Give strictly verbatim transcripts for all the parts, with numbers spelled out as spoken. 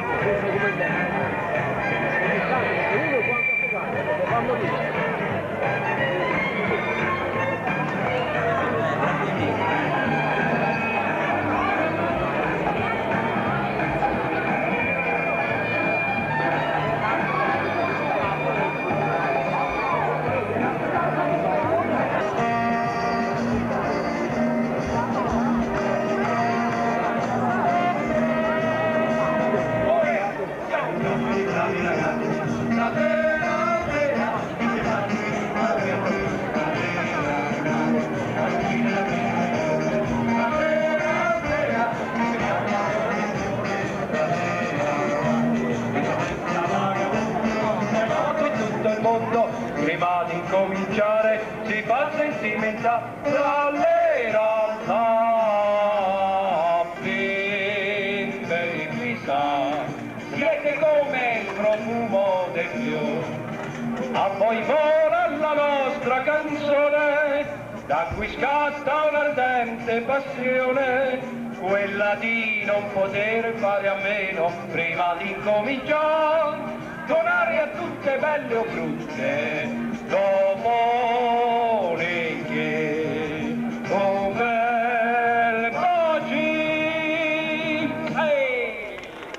Prima di cominciare si fa sentimenta tra le realtà ben chissà, siete come il profumo del fiore, a voi vola la nostra canzone, da cui scatta un'ardente passione, quella di non poter fare a meno prima di cominciare. Donare a tutte belle o brutte, dopo che un bel baci. Hey!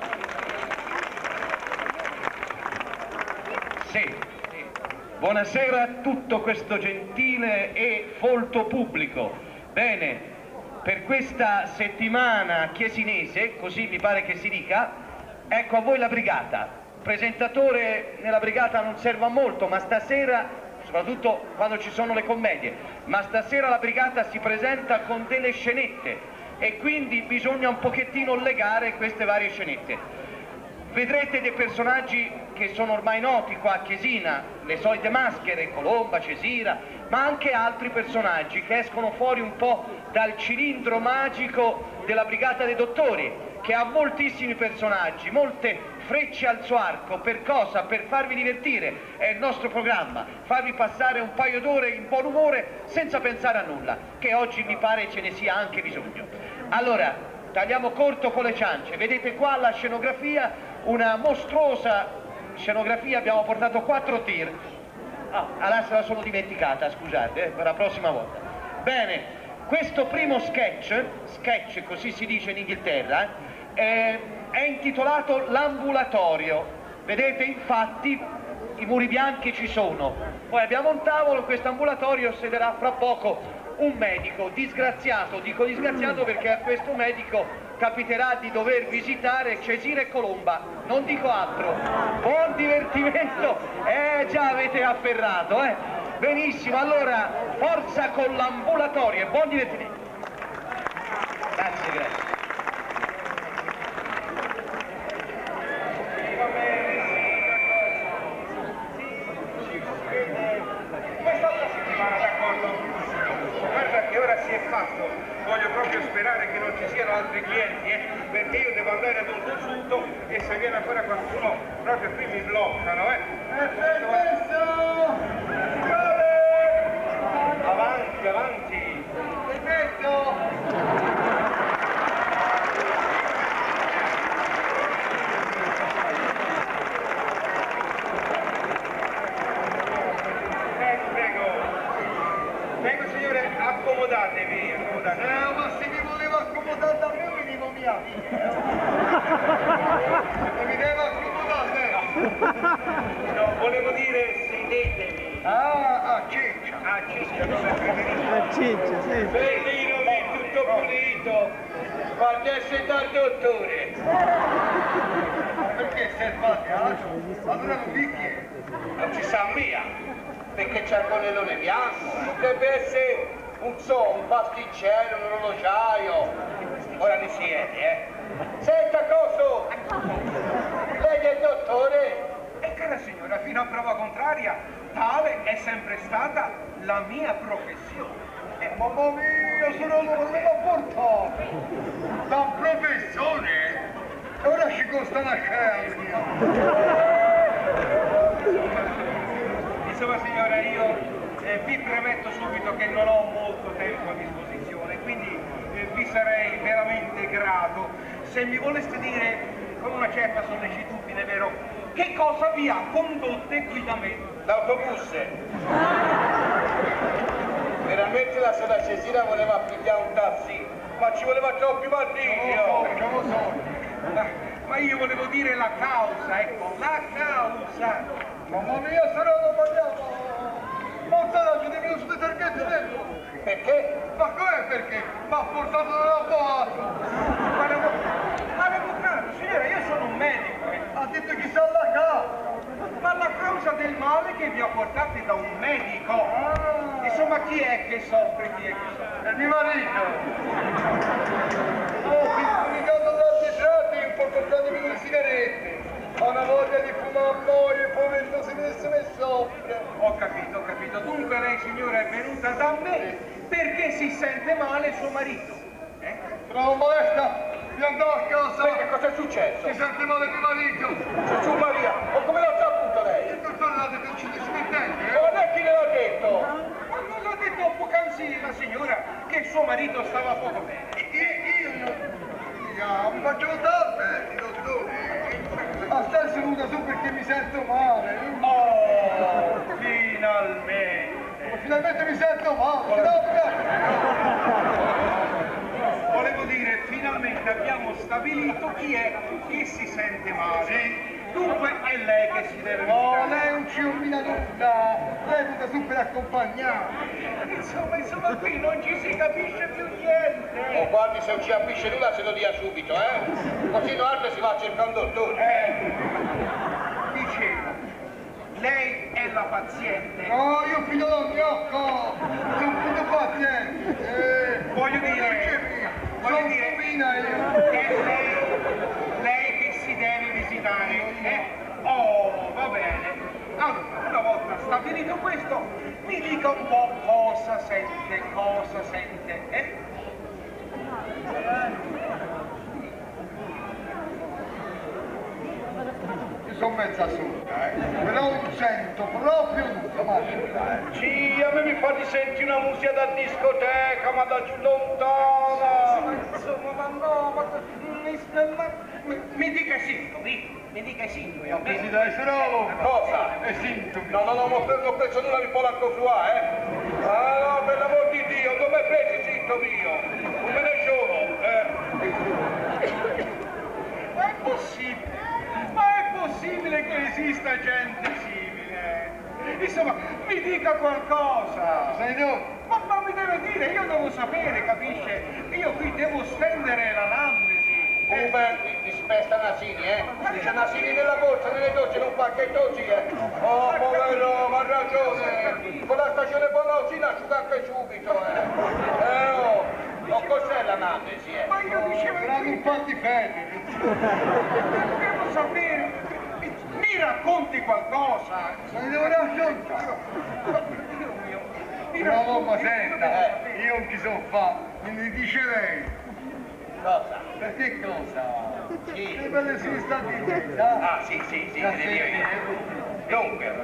Sì, sì. Buonasera a tutto questo gentile e folto pubblico. Bene, per questa settimana chiesinese, così mi pare che si dica, ecco a voi la brigata. Presentatore nella brigata non serve a molto, ma stasera, soprattutto quando ci sono le commedie, ma stasera la brigata si presenta con delle scenette e quindi bisogna un pochettino legare queste varie scenette. Vedrete dei personaggi che sono ormai noti qua a Chiesina, le solite maschere, Colomba, Cesira, ma anche altri personaggi che escono fuori un po' dal cilindro magico della brigata dei dottori, che ha moltissimi personaggi, molte frecce al suo arco. Per cosa? Per farvi divertire, è il nostro programma, farvi passare un paio d'ore in buon umore senza pensare a nulla, che oggi mi pare ce ne sia anche bisogno. Allora, tagliamo corto con le ciance, vedete qua la scenografia, una mostruosa scenografia, abbiamo portato quattro tir. Ah, allora se la sono dimenticata, scusate, eh, per la prossima volta. Bene. Questo primo sketch, sketch così si dice in Inghilterra, eh, è intitolato L'ambulatorio. Vedete, infatti, i muri bianchi ci sono. Poi abbiamo un tavolo, in questo ambulatorio sederà fra poco un medico, disgraziato, dico disgraziato perché a questo medico capiterà di dover visitare Cesira e Colomba, non dico altro. Buon divertimento, eh già avete afferrato, eh. Benissimo, allora forza con l'ambulatorio e buon divertimento. Grazie, grazie. Quest'altra settimana, d'accordo? Guarda che ora si è fatto, voglio proprio sperare che non ci siano altri clienti, eh? Perché io devo andare ad un consulto e se viene ancora qualcuno proprio qui mi bloccano, eh? Perfetto! Avanti, avanti! Perfetto! Eh, prego! Prego signore, accomodatevi, accomodatevi. Eh, ma se mi volevo accomodare da me venivo mia figlia. Se mi devo accomodare. No, volevo dire sedetevi. Ah, ah, ciccia, ah, ciccia, come preferisci? Ah, ciccia, sì. Bellino, lì, tutto pulito, facesse dal dottore. Perché sei sbagliato? Allora non picchi. Non ci sa mia, perché c'è il gonnellone bianco. Deve essere un so, un pasticcello, un orologiaio. Ora ne siete, eh? Senta coso! Lei è il dottore? E cara signora, fino a prova contraria, tale è sempre stata la mia professione. E mamma mia, se non lo volevo portare! La professione? Ora ci costa una scena! Insomma signora, io eh, vi premetto subito che non ho molto tempo a disposizione, quindi eh, vi sarei veramente grato se mi voleste dire con una certa sollecitudine, vero? Che cosa vi ha condotte qui da me? L'autobus. Veramente la sera Cesira voleva pigliare un taxi, ma ci voleva troppi martigli. Non lo so, ma, ma io volevo dire la causa, ecco, la causa. Mamma mia, se no non vogliamo! Montaggio, devi ospitare che tempo! Perché? Ma com'è perché? Ma ha portato dall'avvocato! Ma l'avvocato, ma l'avvocato, signora, io sono un medico, eh. Ha detto chi sa la causa! Ma la causa del male che vi ho portati da un medico. Ah. Insomma, chi è che soffre, chi è che soffre? È mio marito! Oh, fiscalicato tanti tratti, un po' compratemi le sigarette! Ho una voglia di fumare poi, il poverino si messe e soffre! Ho capito, ho capito. Dunque lei, signora, è venuta da me perché si sente male suo marito. Eh? Bravo maestra! Vi andò a casa! Perché cosa è successo? Si sente male mio marito! Gesù Maria, o come l'ha saputo lei? Il dottore l'ha detto ci dismettente, eh? Non è chi le l'ha detto? Ma non l'ha detto poc'anzi la signora che suo marito stava poco bene. Io, io, io, mi faccio tardi, dottore! Ma stai seduta su perché mi sento male! Oh, finalmente! Finalmente mi sento male! Volevo dire, finalmente abbiamo stabilito chi è che si sente male. Dunque è lei che si deve No, visitare. lei non ci illumina nulla! Lei è venuta su per accompagnare! Insomma, insomma, qui non ci si capisce più niente. Oh, guardi, se non ci capisce nulla se lo dia subito, eh? Così no altro si va a cercare un dottore. Eh, dicevo, lei è la paziente. No, io figlio da gnocco! Sono più paziente! Eh, Voglio dire, voglio sono dire, fumina io! è lei, lei che si deve visitare, eh? Oh, va bene. Allora, una volta stabilito questo, mi dica un po' cosa sente, cosa sente, eh? Io sono mezza sorda, eh! Però non sento proprio nulla, ma Sì, a me mi fa di sentire una musica da discoteca, ma da giù lontana. Insomma, ma no, ma mi, ma, mi, mi dica i sintomi, mi dica i sintomi, si ok? deve essere Cosa? e sintomi! No, no, no, non ho preso nulla di polacco sua, eh? Ah, no, per l'amor di Dio, dove hai preso i sintomi io? Non me ne sono, eh? Ma è possibile, ma è possibile che esista gente simile? Insomma, mi dica qualcosa! Sai tu? Ma, ma mi deve dire, io devo sapere, capisce? Io qui devo stendere l'anamnesi. Oh, beh, mi, mi spesta Nasini, eh? C'è Nasini nella borsa, nelle docce, non fa che docci, eh? Oh, povero, ma ha ragione! Con la stagione buona così asciuga anche subito, eh? Eh, oh! Oh, cos'è l'anamnesi, eh? Ma io dicevo, Saranno un po' di fede! devo sapere, mi, mi racconti qualcosa. Ma mi devo raccontare! Dio mio, mi No, racconti, ma io senta, devo sapere. io non ti so fa, mi dice lei! Cosa? Per che cosa? Sì. Le belle sono state in testa! Ah, sì, sì, sì, te ne dico io. Dunque,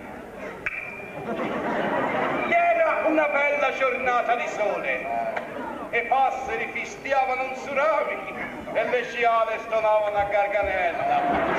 era una bella giornata di sole e i passeri fischiavano su rami e le sciale stonavano a garganella.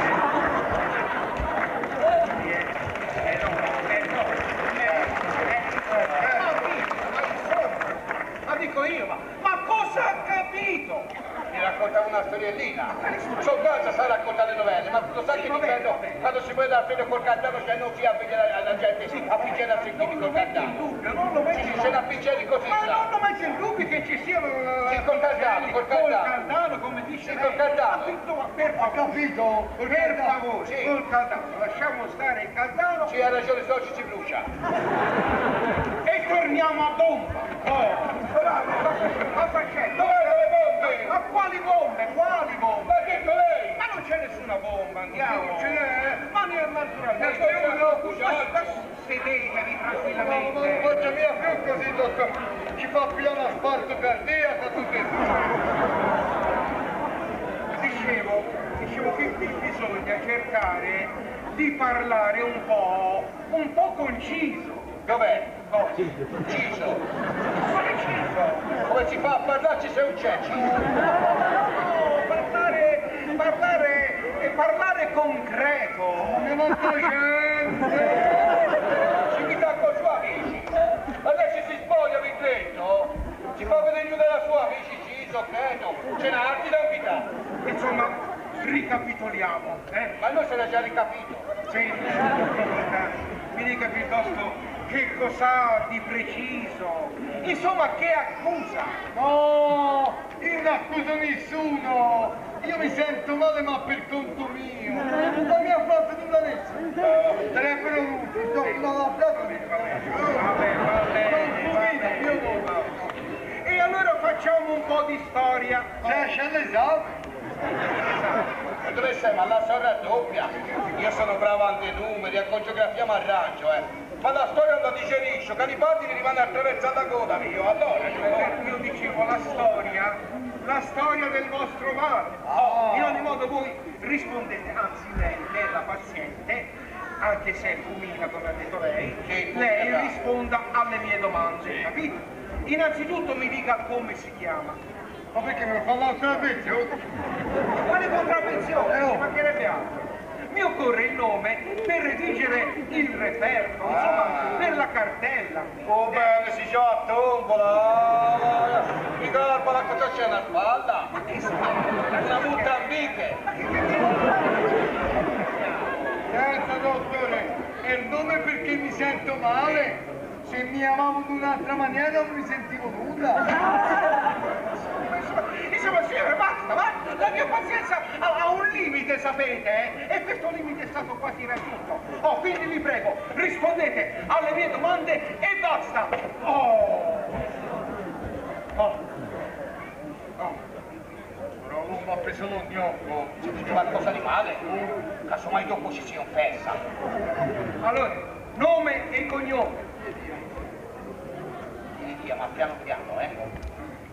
Eh no, eh no, eh, eh, ma dico, ma insomma, ma dico io, ma, ma cosa ha capito? Mi raccontava una storiellina. So cosa sa raccontare le novelle, ma lo sai che dipende quando si può dare freddo col cantano, cioè non si appicciare alla gente, si appicciare a sentire col cantano. Non lo metti Sì, in sì, se ne appicciari così Ma sa. non lo metti in dubbio che ci siano Sì, col caldano, col col caldano. caldano, come dice Sì, lei. col caldano. Capito? Ma per Ho favore, capito? per favore, Sì. col caldano, lasciamo stare il caldano Sì, ha ragione, se no ci si brucia. e torniamo a bomba. Oh, bravo, cosa c'è? Dov'è le bombe? Ma quali bombe? Quali bombe? Ma che con lei? Ma non c'è nessuna bomba, andiamo. Non ce n'è? Ma ne- naturalmente. Ma io non ho Ma- ma sedetevi No, ma non tranquillamente. faccia mia più così, dottore! Ci fa piano a sparto cardiaco, tutte e due! Dicevo, dicevo che qui bisogna cercare di parlare un po', un po' conciso. Dov'è? Cosa? Ciso. Quale ciso? Come si fa a parlarci se non c'è Ciso? No, parlare, parlare parlare concreto. Non ho gente. Si mi tacco i suoi amici. Adesso si spoglia, vi detto. Si fa vedere giù dalla sua amici, sì, so credo. Ce n'ha altri da invitare. Insomma, ricapitoliamo, eh? Ma noi se l'ha già ricapito. Sì, mi dica, mi dica piuttosto che cos'ha di preciso. Insomma, che accusa? No, io non accuso nessuno. Io mi sento male ma per conto mio. Non mi ha fatto nulla adesso. Telefono lui, sto fino alla plaza. Vabbè, va bene, va bene. E allora facciamo un po' di storia. C'è, c'è l'esame. E dove sei? Ma la storia doppia. Io sono bravo ante numeri, a geografia mi arrangio, eh. Ma la storia non la digerisco, Garibaldi mi rimane attraversata la coda mio, allora. Eh, Io dicevo la storia, la storia del vostro male. Oh, in ogni modo voi rispondete, anzi lei, lei è la paziente, anche se è fumina come ha detto lei, Sì, lei fumina. risponda alle mie domande, capito? Innanzitutto mi dica come si chiama. Ma perché me lo fa l'altra vez? Quale contravvenzione? Eh, oh. Ci mancherebbe altro. Mi occorre il nome per redigere il referto, insomma, per la cartella. Oh bene, si già a tombola. Mi garba la cosa c'è una spalla. Ma che spalla? Una muttambiche. Senza dottore, è il nome perché mi sento male. Se mi chiamavo in un'altra maniera non mi sentivo nulla. Insomma, signore, basta, basta! La mia pazienza ha, ha un limite, sapete, eh? E questo limite è stato quasi raggiunto. Oh, quindi vi prego, rispondete alle mie domande e basta! Oh! Oh. Oh. Però non mi ha preso lo gnocco. Se dice qualcosa di male, casomai dopo ci si offesa. Allora, nome e cognome. Vieni via, ma piano piano, eh.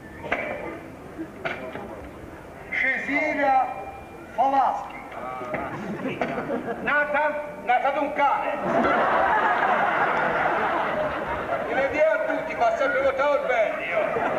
Cesira Falaschi. Nata? Nata d'un cane. E le dia a tutti, ma sempre votato il bene.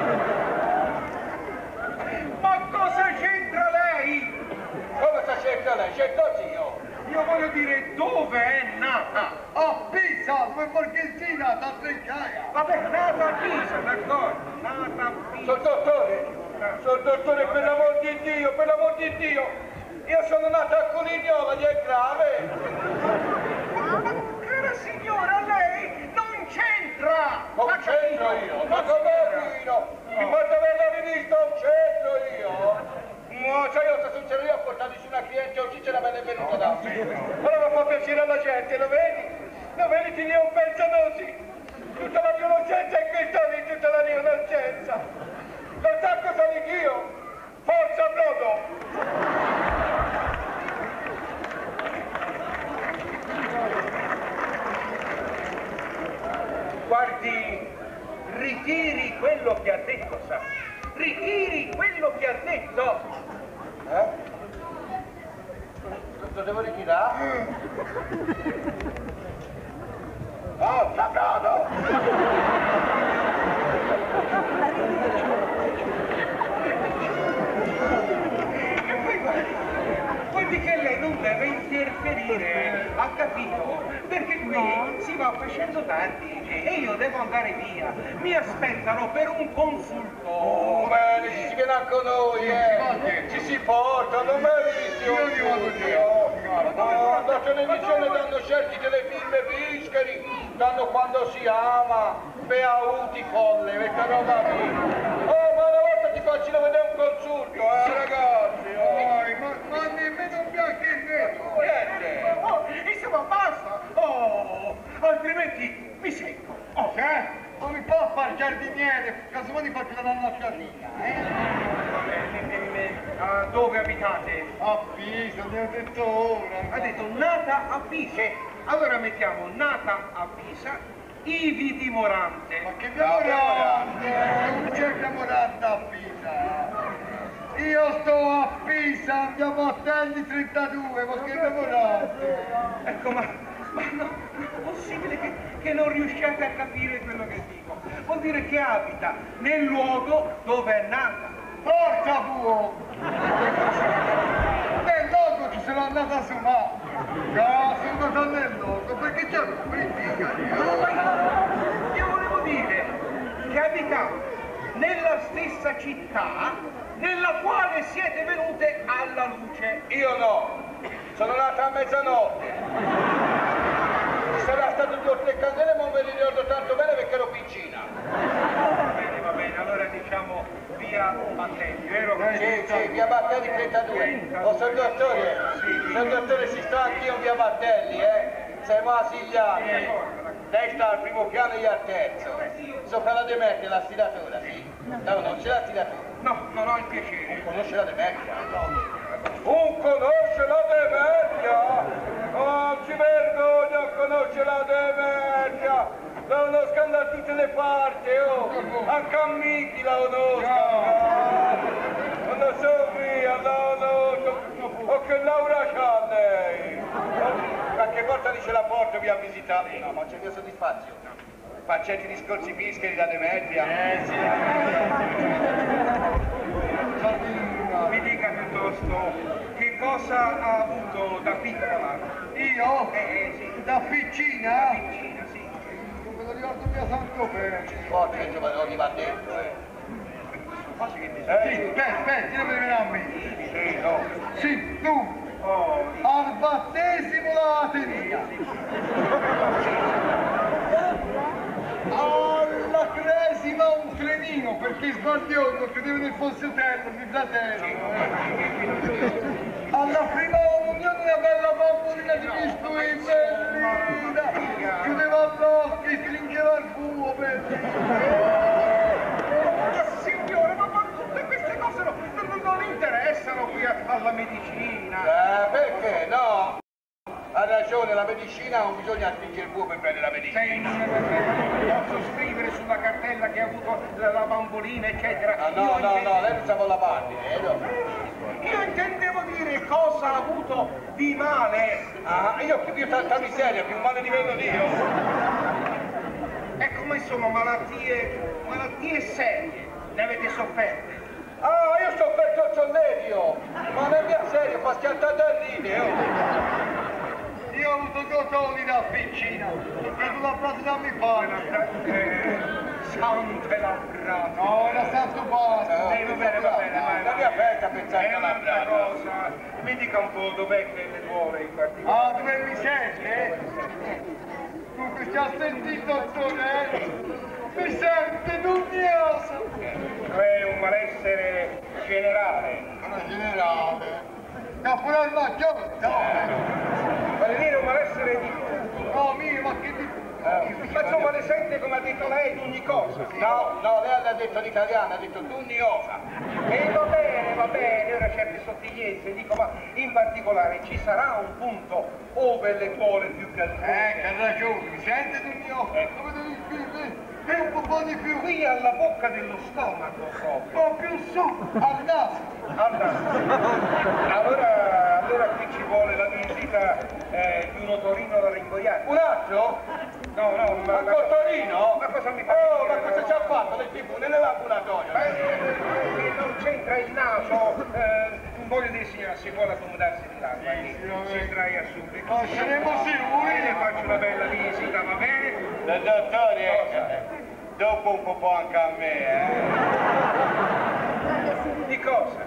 Ma cosa c'entra lei? Come sta cerca lei? Certo zio. Io voglio dire dove è nata. A Pisa, dove Borghesina, da Treccaia. Vabbè, nata a Pisa, d'accordo? Nata a Pisa. Sono dottore. Sono dottore, per l'amor di Dio, per l'amor di Dio. Io sono nata a Colignola, gli è grave. Ma cara signora, lei non c'entra! Non Ma c'entro capito? io, ma come io? Mi porta per la rivista, non c'entro io. No, cioè io sto successo io a portarci una cliente oggi ce la bene venuta da me. Allora fa piacere alla gente, lo vedi? Lo vedi che io penso così. Tutta la mia innocenza in questa vita, tutta la mia innocenza. Lo sa cosa dico io? Forza brodo! Guardi, ritiri quello che ha detto, sa. Ritiri quello che ha detto. Eh? Lo devo ritirare? Oh, sabato! E poi guardi, guardi che lei non deve interferire, ha capito? Perché qui si va facendo tardi e io devo andare via. Mi aspettano per un consulto. Oh, bene, ci si viene anche noi, eh! Ci si porta, non mi hai visto? Io li vado via. No, la televisione danno certi telefilm bischeri, danno quando si ama, beauti folle, questa roba qui. Oh, ma una volta ti faccio vedere un consulto, eh, ragazzi! Oh. Dai, ma, ma nemmeno bianco e nero. Niente! Oh, insomma, basta! Oh, altrimenti mi secco. Oh, Cioè, non mi può fare giardiniere, casomai faccio la nostra vita, eh? ah, dove abitate? A Pisa, mi ha detto ora. Ha detto nata a Pisa. Allora mettiamo nata a Pisa, ivi dimorante. Ma che dimorante? Non c'è dimorante a Pisa. Io sto a Pisa, andiamo a Telli trentadue, ma che dimorante? Ecco, ma, ma no, non è possibile che, che non riusciate a capire quello che dico. Vuol dire che abita nel luogo dove è nata. Forza buo! Nel logo ci sono è andata su, ma no, sono andato nel loco, perché c'è un politica. Io volevo dire che abitate nella stessa città nella quale siete venute alla luce. Io no, sono nata a mezzanotte. Sarà stato due o tre candele, ma non me li ricordo tanto bene perché ero piccina. Va bene, va bene, allora diciamo via Battelli, vero? Sì, sì, via Battelli trentadue. Oh, signor dottore, signor dottore, si sta anch'io via Battelli, eh? Siamo asigliati. Lei sta al primo piano e io al terzo. Sopra la Demetria, la stiratura, sì. No, non c'è la stiratura. No, non ho il piacere. Non conosce la Demetria? Non conosce la Demetria? Oh, ci vergogno a conoscere la Demetria! La conosco da tutte le parti, oh! Anche a Michi la conosco! Non lo so via, la conosco! Oh, che Laura c'ha lei! Qualche volta dice la porta vi a visitare. No, ma c'è mia soddisfazione. Faccetti discorsi pischeri da Demetria. Eh sì. Mi dica piuttosto che cosa ha avuto da piccola? Io? Eh, sì. Da piccina? Piccina, sì. Non me lo ricordo mia santo bene. Forse che giovane ti va dentro, eh. Quasi che mi Sì, aspetta, aspetta, io me ne viene a me. Sì, no. Sì, tu, Oh, al battesimo la tenia. Alla cresima un trenino, perché sbagliò, non credevo nel fosse terra, mio fratello. Alla prima comunione una bella bambolina di biscuit, bellina. Chiudeva gli occhi, stringeva il culo, bellina. signore, ma, ma tutte queste cose no, non, non interessano qui a- alla medicina. Eh, perché no? Ha ragione, la medicina non bisogna stringere il buco per prendere la medicina. Posso scrivere sulla cartella che ha avuto la, la bambolina, eccetera. Ah, no, Io no, intende- no, lei non sa con la parte, vedo. Io intendevo dire cosa ha avuto di male. Ah, io ho più tanta miseria, più male di vedo Dio. Ecco, ma insomma, malattie, malattie serie, ne avete sofferte? Ah, io sto per il sollerio, ma non è mia serio, fa schiantare a ride, oh. Io ho avuto cotoni da piccina, perché la frase da mi fa. Eh, sante labrate. No, era stato basta. Eh, va bene, va bene, ma La mia fetta a pensare è che la un'altra brava. cosa. Mi dica un po' dov'è che le vuole in particolare. Ah, dove mi sente? Dunque, ci ha sentito, dottore? Mi sente dubbioso. È un malessere generale. Una generale. Caporale Maggiore, Vuole dire un malessere di tutti. no, mio, ma che di... Ma insomma le sente come ha detto lei di ogni cosa. No, no, lei l'ha detto in italiano, ha detto tu niosa. E va bene, va bene, ora certe sottigliezze, dico, ma in particolare ci sarà un punto ove le vuole più Eh, calcare? che ha ragione, mi sente dubbioso? Come devi scrivere? E un po' di più. Qui alla bocca dello stomaco Un proprio. po' più su, al naso. Allora, allora, allora qui ci vuole la visita eh, di un otorino da ringoiare. Un altro? No, no, ma... Un cottorino? Ma cosa mi fa? Oh, ma cosa ci ha fatto nel tivù, nell'ambulatorio? Ma, eh, non c'entra il naso, eh, voglio dire signora, si vuole accomodarsi di là, guardi, si sdraia subito. Ma saremo E le sicuri? faccio una bella visita, va bene? Il dottore, eh, dopo un po' anche a me, eh. Di cosa?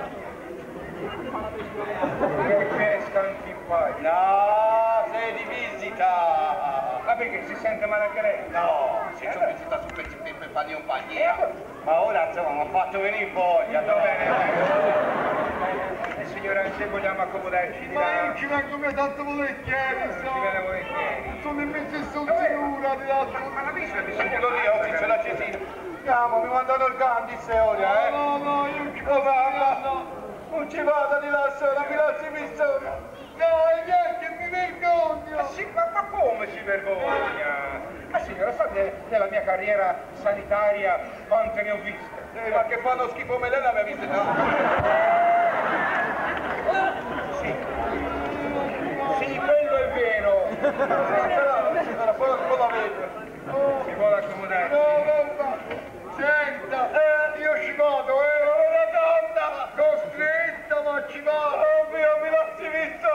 Che pesca antipatico. No, sei di visita. Ma perché si sente male anche lei? No, se ci ho visita su per, per, per fargli un E bagno. allora? Ma ora insomma mi ha fatto venire voglia, Va no? bene, va bene. E signora, se vogliamo accomodarci di Ma là, io ci vengo come tanto volentieri, ci viene so. volentieri. Sono in mezzo e sono sicura di l'altro. Ma la visita mi Subito lì, oggi c'è la cesina. Andiamo, mi mandano il Gandis ora, eh? No, no, no, io non ci Oh, posso mamma, no. non ci vada di là sola, mi lasci pistola. Dai, dai, che mi vergogno. Ma, sì, ma, ma come si vergogna? Ma signora, sa che nella mia carriera sanitaria quante ne ho viste? Eh, ma che fanno schifo come lei l'aveva vista, no? Sì. Sì, quello è vero. Allora, poi poi la vedo. Si vuole accomodare. No, mamma. Senta, eh, io ci vado, eh. Una donna, costretta, ma ci vado. Oh mio, mi lasci visto!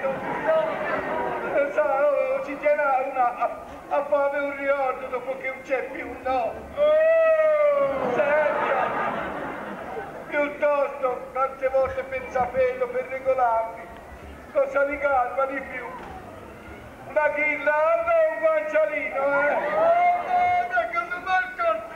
Lo sa, oh, ci tiene una, a, a fare un riordo dopo che non c'è più, no? Oh, senta, piuttosto tante volte per saperlo, per regolarmi, cosa mi calma di più? Una ghirlanda o un guancialino, eh? Oh, mamma, cosa fa il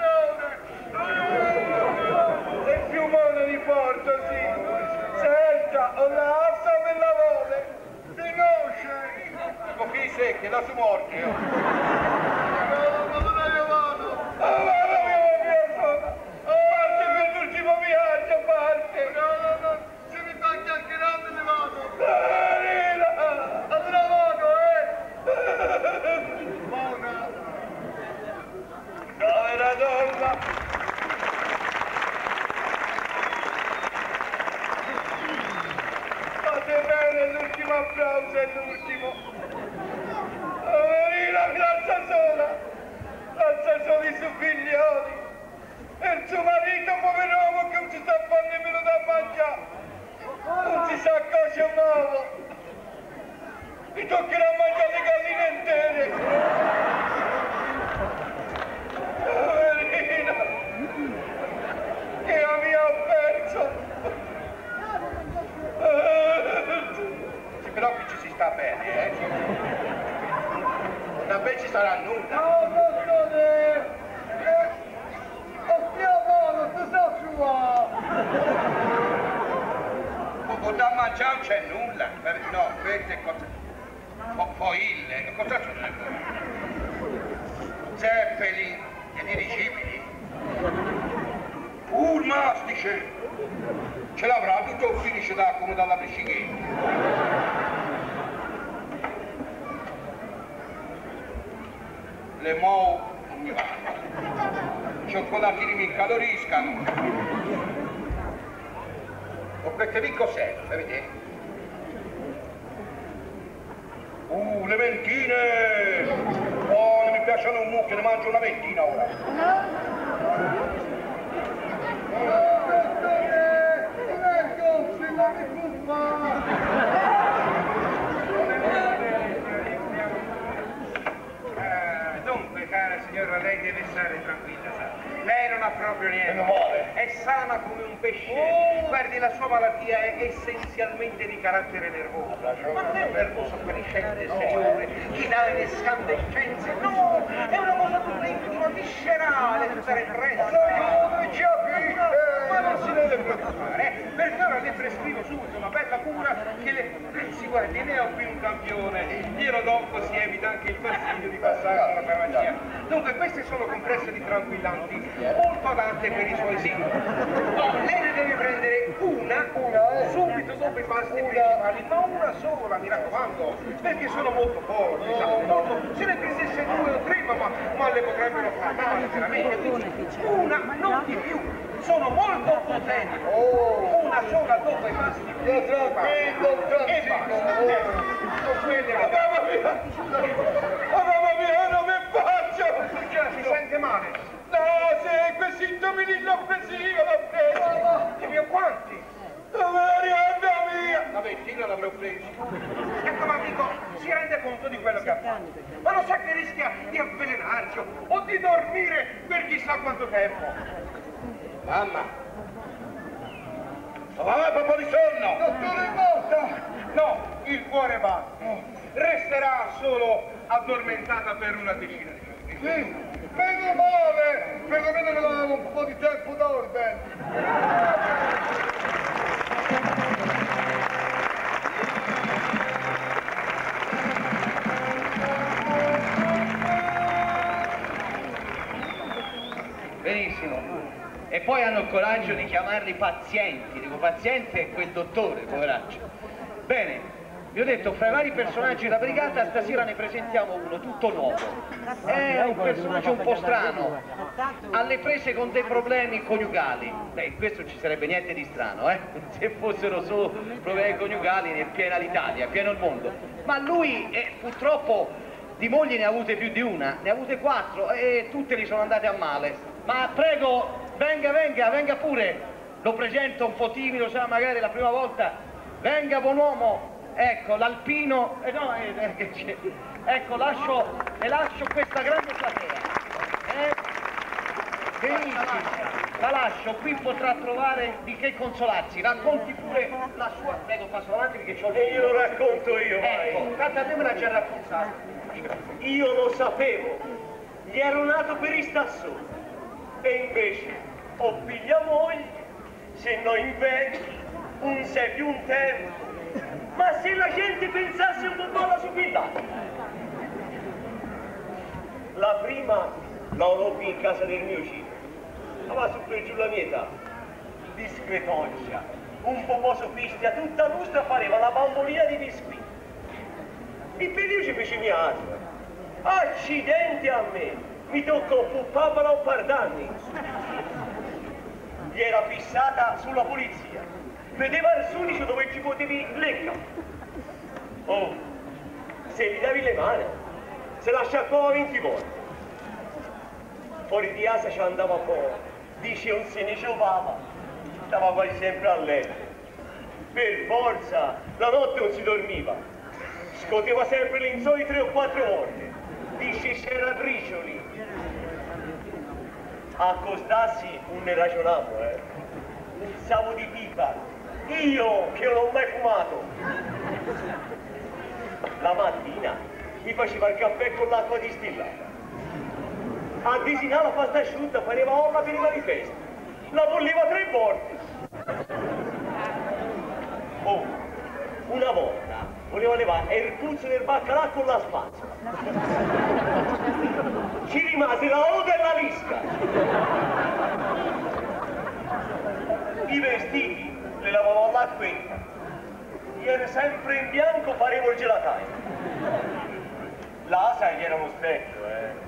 controllo? E più modo di porto, sì. Senta, ho la assa per la vole. Conosce? Con chi sei? Che la su morte. No, ma non è vado. Oh, mamma mia, mia sola. Parte per l'ultimo viaggio, parte. No, no, no, se mi fa chiacchierare ne vado. Allora vado, eh. Buona. Povera donna. Fate bene, l'ultimo applauso è l'ultimo. Poverina, grazie sola. Grazie solo i suoi figlioli. E il suo marito, pover'uomo, che non si sta a fare nemmeno da mangiare. Non si sa cosa è un uovo. Mi toccherà mangiare le galline intere. Poverina. Che la mia ho perso. Sì, però qui ci si sta bene, eh? Da me ci sarà nulla. No, dottore! Eh, ostiamo, tu sei sua! O da mangiare non c'è nulla. No, queste cose. Po- poi il. Cosa sono? Zeppelin e dirigibili. Uh, il mastice! Ce l'avrà tutto o finisce da come dalla Bricighetta? Le mo non mi vanno. I cioccolatini mi caloriscano. O queste lì cos'è? Sai vedere? Uh, le mentine! Oh, mi piacciono un mucchio, ne mangio una ventina ora. Oh, dottore! Non è il gonfio, non mi fuffa! Dunque, cara signora, lei deve stare tranquilla, sa. Lei non ha proprio niente. Meno male. È sana come un pesce. Oh. Guardi, la sua malattia è essenzialmente di carattere nervoso. Ma non è un nervoso crescente, signore, che dà le escandescenze. No, è una cosa tutta intima, viscerale, tutta repressa. Come ci capisce? Ma non si deve preoccupare, eh? Perché ora le prescrivo subito una bella cura che le... Si guardi, ne ho qui un campione, glielo do così evita anche il fastidio di passare alla farmacia. Dunque, queste sono compresse di tranquillanti, molto adatte per i suoi sintomi. No, lei ne deve prendere una, una eh? subito dopo i pasti principali, ma una sola, mi raccomando, perché sono molto forti, sa, molto... se ne prendesse due o tre, ma, ma le potrebbero far male veramente, quindi una, non di più. Sono molto potenti. Oh. Una sola dopo i pasti principali. Tranquillo, tranquillo. E basta. Eh, sono quelle che... Mamma mia! Oh, mamma mia, non mi faccio! Perché si sente male? No, se quei sintomi lì l'ho presivo, l'ho preso! Che mio quanti? Dove arriva via? La ventina l'avrò presa. Ecco, ma amico, si rende conto di quello che ha fatto? Ma lo sa che rischia di avvelenarsi o di dormire per chissà quanto tempo? Mamma! Ma mamma è proprio di sonno! Dottore è morta! No, il cuore va. Resterà solo addormentata per una decina di giorni. Sì, meno male! Perlomeno me la un po' di tempo dorme! Benissimo. E poi hanno il coraggio di chiamarli pazienti. Dico, paziente è quel dottore, poveraccio. Bene, vi ho detto, fra i vari personaggi della brigata stasera ne presentiamo uno tutto nuovo. È un personaggio un po' strano, alle prese con dei problemi coniugali. Beh, in questo ci sarebbe niente di strano, eh? Se fossero solo problemi coniugali è piena l'Italia, è pieno il mondo. Ma lui eh, purtroppo di mogli ne ha avute più di una, ne ha avute quattro e tutte gli sono andate a male. Ma prego, venga, venga, venga pure. Lo presento un po' timido, sa, magari la prima volta. Venga, buon uomo. ecco, l'alpino, eh no, eh, eh, ecco, lascio, le lascio questa grande platea. Eh? Benissimo, la lascio, qui potrà trovare di che consolarsi, racconti pure la sua, prego passo avanti perché c'ho... E io lo racconto io, Ecco, vai. tanto a te me l'ha già raccontato. Io lo sapevo, gli ero nato per sta solo. E invece ho figlia moglie, se no invecchi, un sei più un tempo. Ma se la gente pensasse un po' alla subillato. La prima la robbi in casa del mio cino. Ma su per giù la mia età, discretoccia, un po' sofistica, tutta lustra pareva la bambolina di biscuiti. Il periodo ci fece mia altro. Accidenti a me, mi toccò puppavela un par d'anni. Gli era fissata sulla polizia, vedeva il sudicio dove ci potevi leccare. Oh, se gli davi le mani, se la sciacquava venti volte. Fuori di casa ci andava poco, dice non se ne giovava, stava quasi sempre a letto. Per forza, la notte non si dormiva, scoteva sempre le lenzuoli tre o quattro volte, dice c'era bricioli. Accostassi non ne ragionavo, eh. Pensavo di pipa, io che non ho mai fumato. La mattina mi faceva il caffè con l'acqua distillata. A disinare la pasta asciutta, pareva olla per i manifesti. La bolliva tre volte. Oh, una volta voleva levare il puzzo del baccalà con la spazzola. Ci rimase la oda e la lisca. I vestiti le lavavo all'acquetta. Ieri sempre in bianco farevo il gelataio. L'asa gli era uno specchio, eh.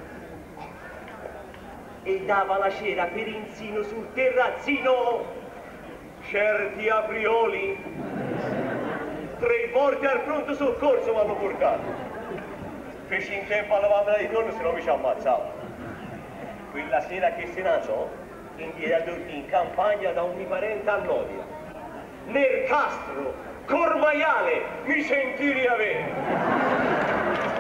E dava la cera per insino sul terrazzino certi aprioli. Tre volte al pronto soccorso mi hanno portato. Feci in tempo a lavarmela di torno, se no mi ci ammazzavo. Quella sera che se ne andò, indietro a dormire in campagna da un mio parente a Nodia. Nel castro, col maiale, mi sentii riavere.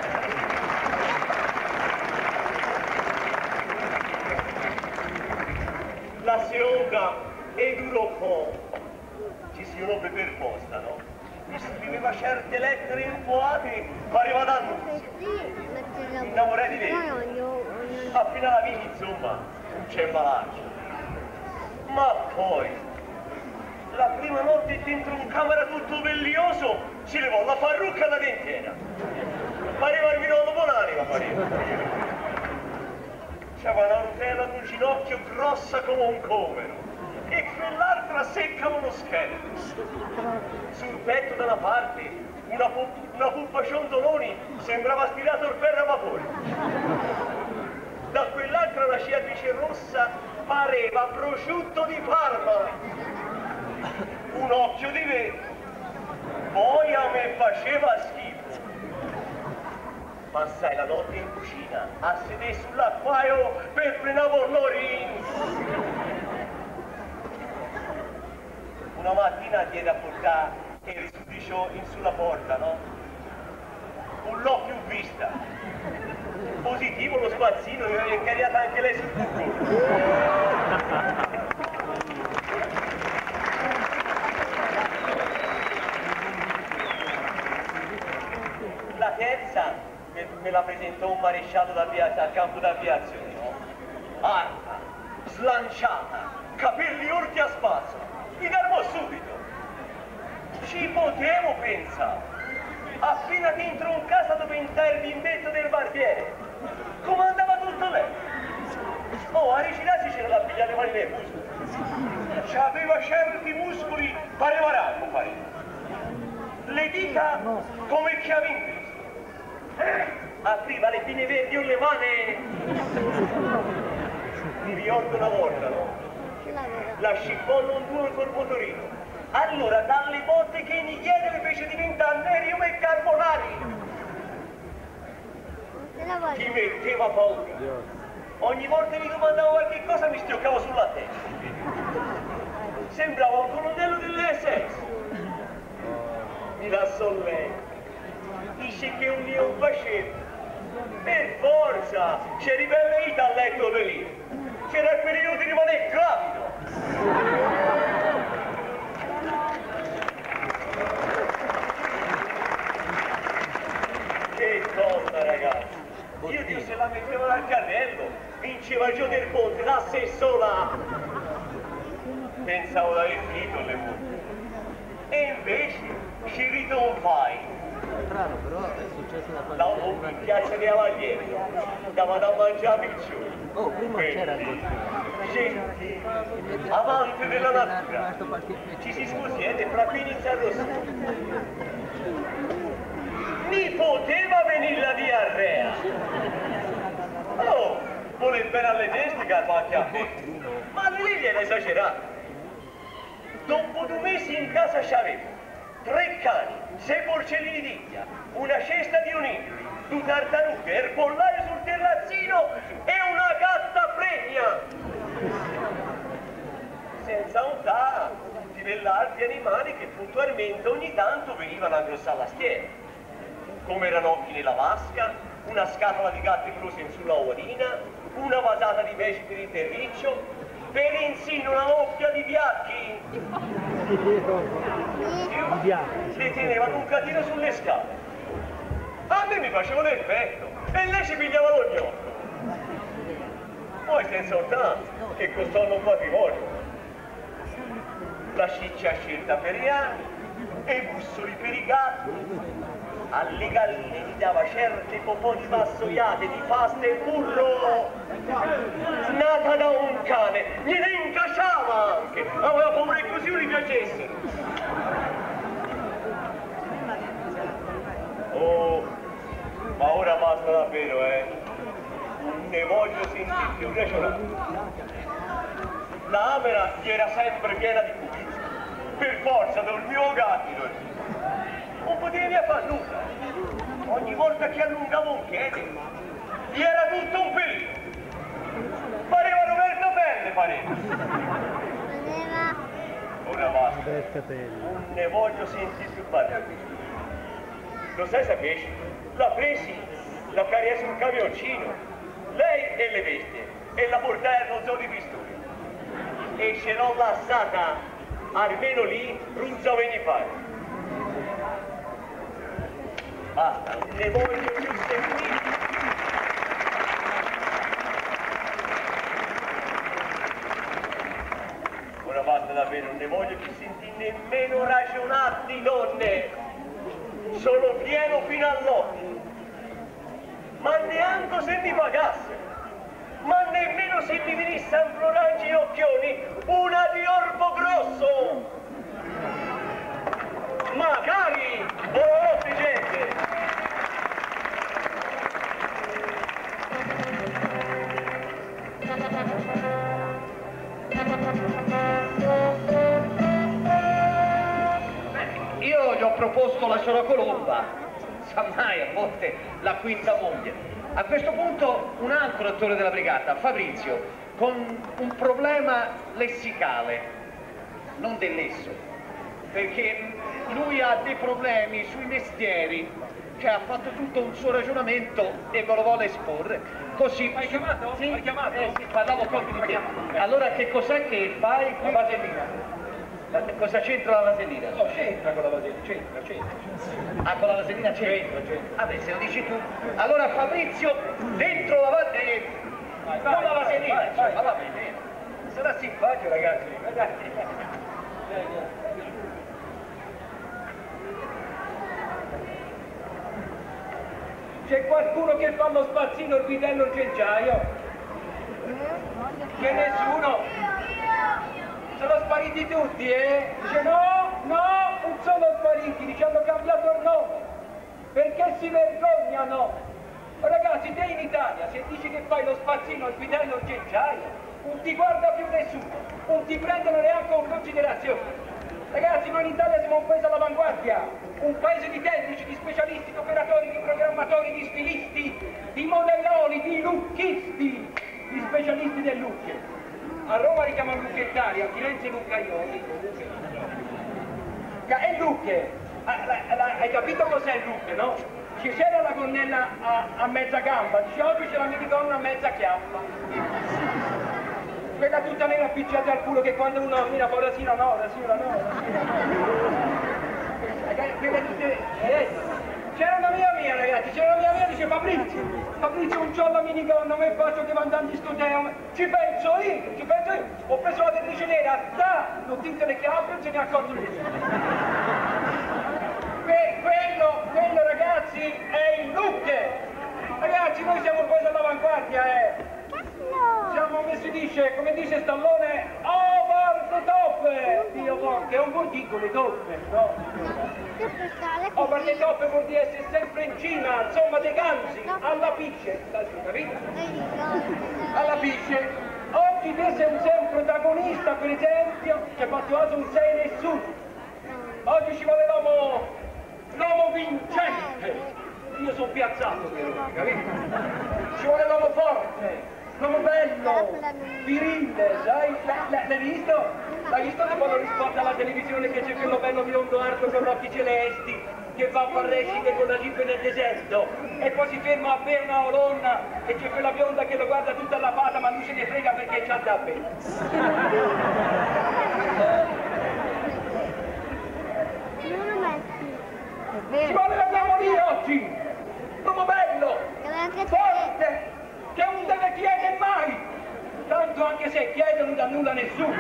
La seconda e durò poco. Ci si rompe per posta, no? Mi scriveva certe lettere infoate, pareva d'annunzio. Mi innamorai di lei. Appena la vidi, insomma, c'è imballagio. Ma poi, la prima notte dentro un camera tutto veglioso, si levò la parrucca alla dentiera. Pareva il Vinolo Bonanima, pareva. C'aveva una rotella ad un ginocchio grossa come un comero e quell'altra secca uno scheletro. Sul petto da una parte una, pu una puppa ciondoloni sembrava stirato il ferro a vapore. Da quell'altra la ciatrice rossa pareva prosciutto di Parma. Un occhio di vetro. Poi a me faceva schifo. Passai la notte in cucina a sedere sull'acquaio per frenare l'orin. Una mattina diede a portare il sudicio in sulla porta, no? Non l'ho più vista. Positivo lo spazzino, mi aveva cariata anche lei sul buco. La terza me la presentò un maresciallo da al campo d'aviazione, no? Alta, slanciata, capelli orti a spazzo, mi garbo subito. Ci potevo pensare. Appena dentro in casa dove entrare il bimbetto del barbiere, comandava tutto lei. Oh, a Ricinasi c'era la figlia di mani nei muscoli. C'aveva certi muscoli, pareva rampo, pareva. Le dita come chiavi in viso. Apriva le pinne verdi o le mani. Mi ricordo una volta, no? La scippollo un due col motorino. Allora dalle botte che mi chiede le fece diventare nerium e carbonari. Ti metteva paura. Ogni volta che mi domandavo qualche cosa mi schioccavo sulla testa. Sembrava un colonnello dell'esse esse. la solleva. Dice che un dio faceva. Per forza, c'è ribelleita a letto di lì. C'era il periodo di rimanere gravido. Che cosa, ragazzi? Io Dio se la mettevo dal carrello, vinceva giù del ponte, l'assessola. Pensavo di aver finito le volte. E invece, ci ritonfai. Strano, però è successo da Da qualche un piaccia di cavaliere, dava da mangiare piccioni. Oh, prima c'era il golfino. Gente, avanti della natura, ci si scusiede fra qui inizia il rosso. Mi poteva venire la diarrea. Oh, vuole bene alle teste che fa a me. Ma lì gliela esagerata. Dopo due mesi in casa c'avevo tre cani, sei porcellini d'India, una cesta di unicoli, due tartarughe, il pollare sul terrazzino e una gatta pregna. Senza untare tutti quell'altri animali che puntualmente ogni tanto venivano a ingrossare la schiena, come ranocchi nella vasca, una scatola di gatti inclusi in sulla uorina, una vasata di pesci per il terriccio, per insino una moffia di biacchi. Io li tenevano un catino sulle scale. A me mi faceva l'effetto e lei ci pigliava lo gnocco. Poi senza soltanto che costò un patrimonio. La ciccia scelta per gli anni e i bussoli per i gatti. Alle galline gli dava certe popò di vassoiate, di pasta e burro. Nata da un cane, gliene incasciava anche. Aveva paura che così non gli piacessero. Oh, ma ora basta davvero, eh. Non ne voglio sentire più ragionare. La camera gli era sempre piena di cucchi. Per forza del mio gatto. Non potevi fare nulla. Ogni volta che allungavo un piede, gli era tutto un pelino. Pareva Roberto Pelle, pareva. Ora basta. Non ne voglio sentire più parlare. Lo sai sapesci? La presi, la carriera sul camioncino, lei e le bestie, e la portai allo zoo di Pistoia. E ce l'ho lasciata, almeno lì, runzo veni fare. Basta, non ne voglio più sentire. Ora basta davvero, non ne voglio più sentire nemmeno ragionati, donne. Sono pieno fino all'occhio. Ma neanche se mi pagasse. Ma nemmeno se mi venisse a implorare gli occhioni una di orbo grosso. Magari! Buonanotte, gente! Io gli ho proposto la sola colomba, sa mai, a volte la quinta moglie. A questo punto un altro attore della brigata, Fabrizio, con un problema lessicale, non del lesso, perché lui ha dei problemi sui mestieri, cioè ha fatto tutto un suo ragionamento e me lo vuole esporre. Così. Hai chiamato? Sì, Hai chiamato? eh, sì, parlavo proprio di te. Allora che cos'è che fai? La vasellina. La, cosa c'entra la vasellina? No, c'entra con la vasellina, c'entra, c'entra. Ah, con la vasellina c'entra? Vabbè, se lo dici tu. Allora Fabrizio, dentro la vasellina, con la vasellina, vai, vai, vai. Va bene. Sarà simpatico, ragazzi. Ragazzi. C'è qualcuno che fa lo spazzino, il vitello, il ghiacciaio? Che nessuno? Sono spariti tutti, eh? Dice no, no, non sono spariti, dice hanno cambiato il nome. Perché si vergognano? Ragazzi, te in Italia, se dici che fai lo spazzino, il vitello, il ghiacciaio, non ti guarda più nessuno, non ti prendono neanche in considerazione. Ragazzi, noi in Italia siamo un paese all'avanguardia, un paese di tecnici, di specialisti, di operatori, di programmatori, di stilisti, di modelloni, di lucchisti, di specialisti del look. A Roma li chiamano lucchettari, a Firenze lucchaioli. E lucche, hai capito cos'è il look, no? Ci c'era la gonnella a, a mezza gamba, dice oggi c'è la minigonna a mezza chiappa. Quella tutta nera appicciata al culo che quando uno mira poi la sera no, la sera no, la sera no. Quella tutte... Eh, c'era una mia mia ragazzi, c'era una mia mia, dice Fabrizio, Fabrizio un giorno la minigonna, come faccio che vado in discoteca? Ci penso io, ci penso io. Ho preso la vernice nera, da, l'ho tinta le chiappe e non se ne è accorto nessuno. Que quello, quello ragazzi è il look. Ragazzi noi siamo poi all'avanguardia, eh. Siamo, come si dice, come dice Stallone, over the top. Dio, che è un buon titolo, top, no? Over the top vuol dire essere sempre in cima, insomma dei ganzi, alla pisce, capito? Alla pisce. Oggi te sei, sei un protagonista, per esempio, che ha fatto caso un sei nessuno. Oggi ci vuole l'uomo, l'uomo vincente. Io sono piazzato, capito? Ci vuole l'uomo forte, l'uomo bello, virile, sai? L'hai visto? L'hai visto che quando risposta alla televisione che c'è quello bello biondo arco con occhi celesti che va a fare recite con la jeep nel deserto e poi si ferma a bere una olonna e c'è quella bionda che lo guarda tutta alla pata ma lui se ne frega perché c'ha da bere. Ci vuole l'andiamo lì oggi! L'uomo bello! Forte! Che non deve chiedere mai! Tanto anche se chiede non dà nulla a nessuno!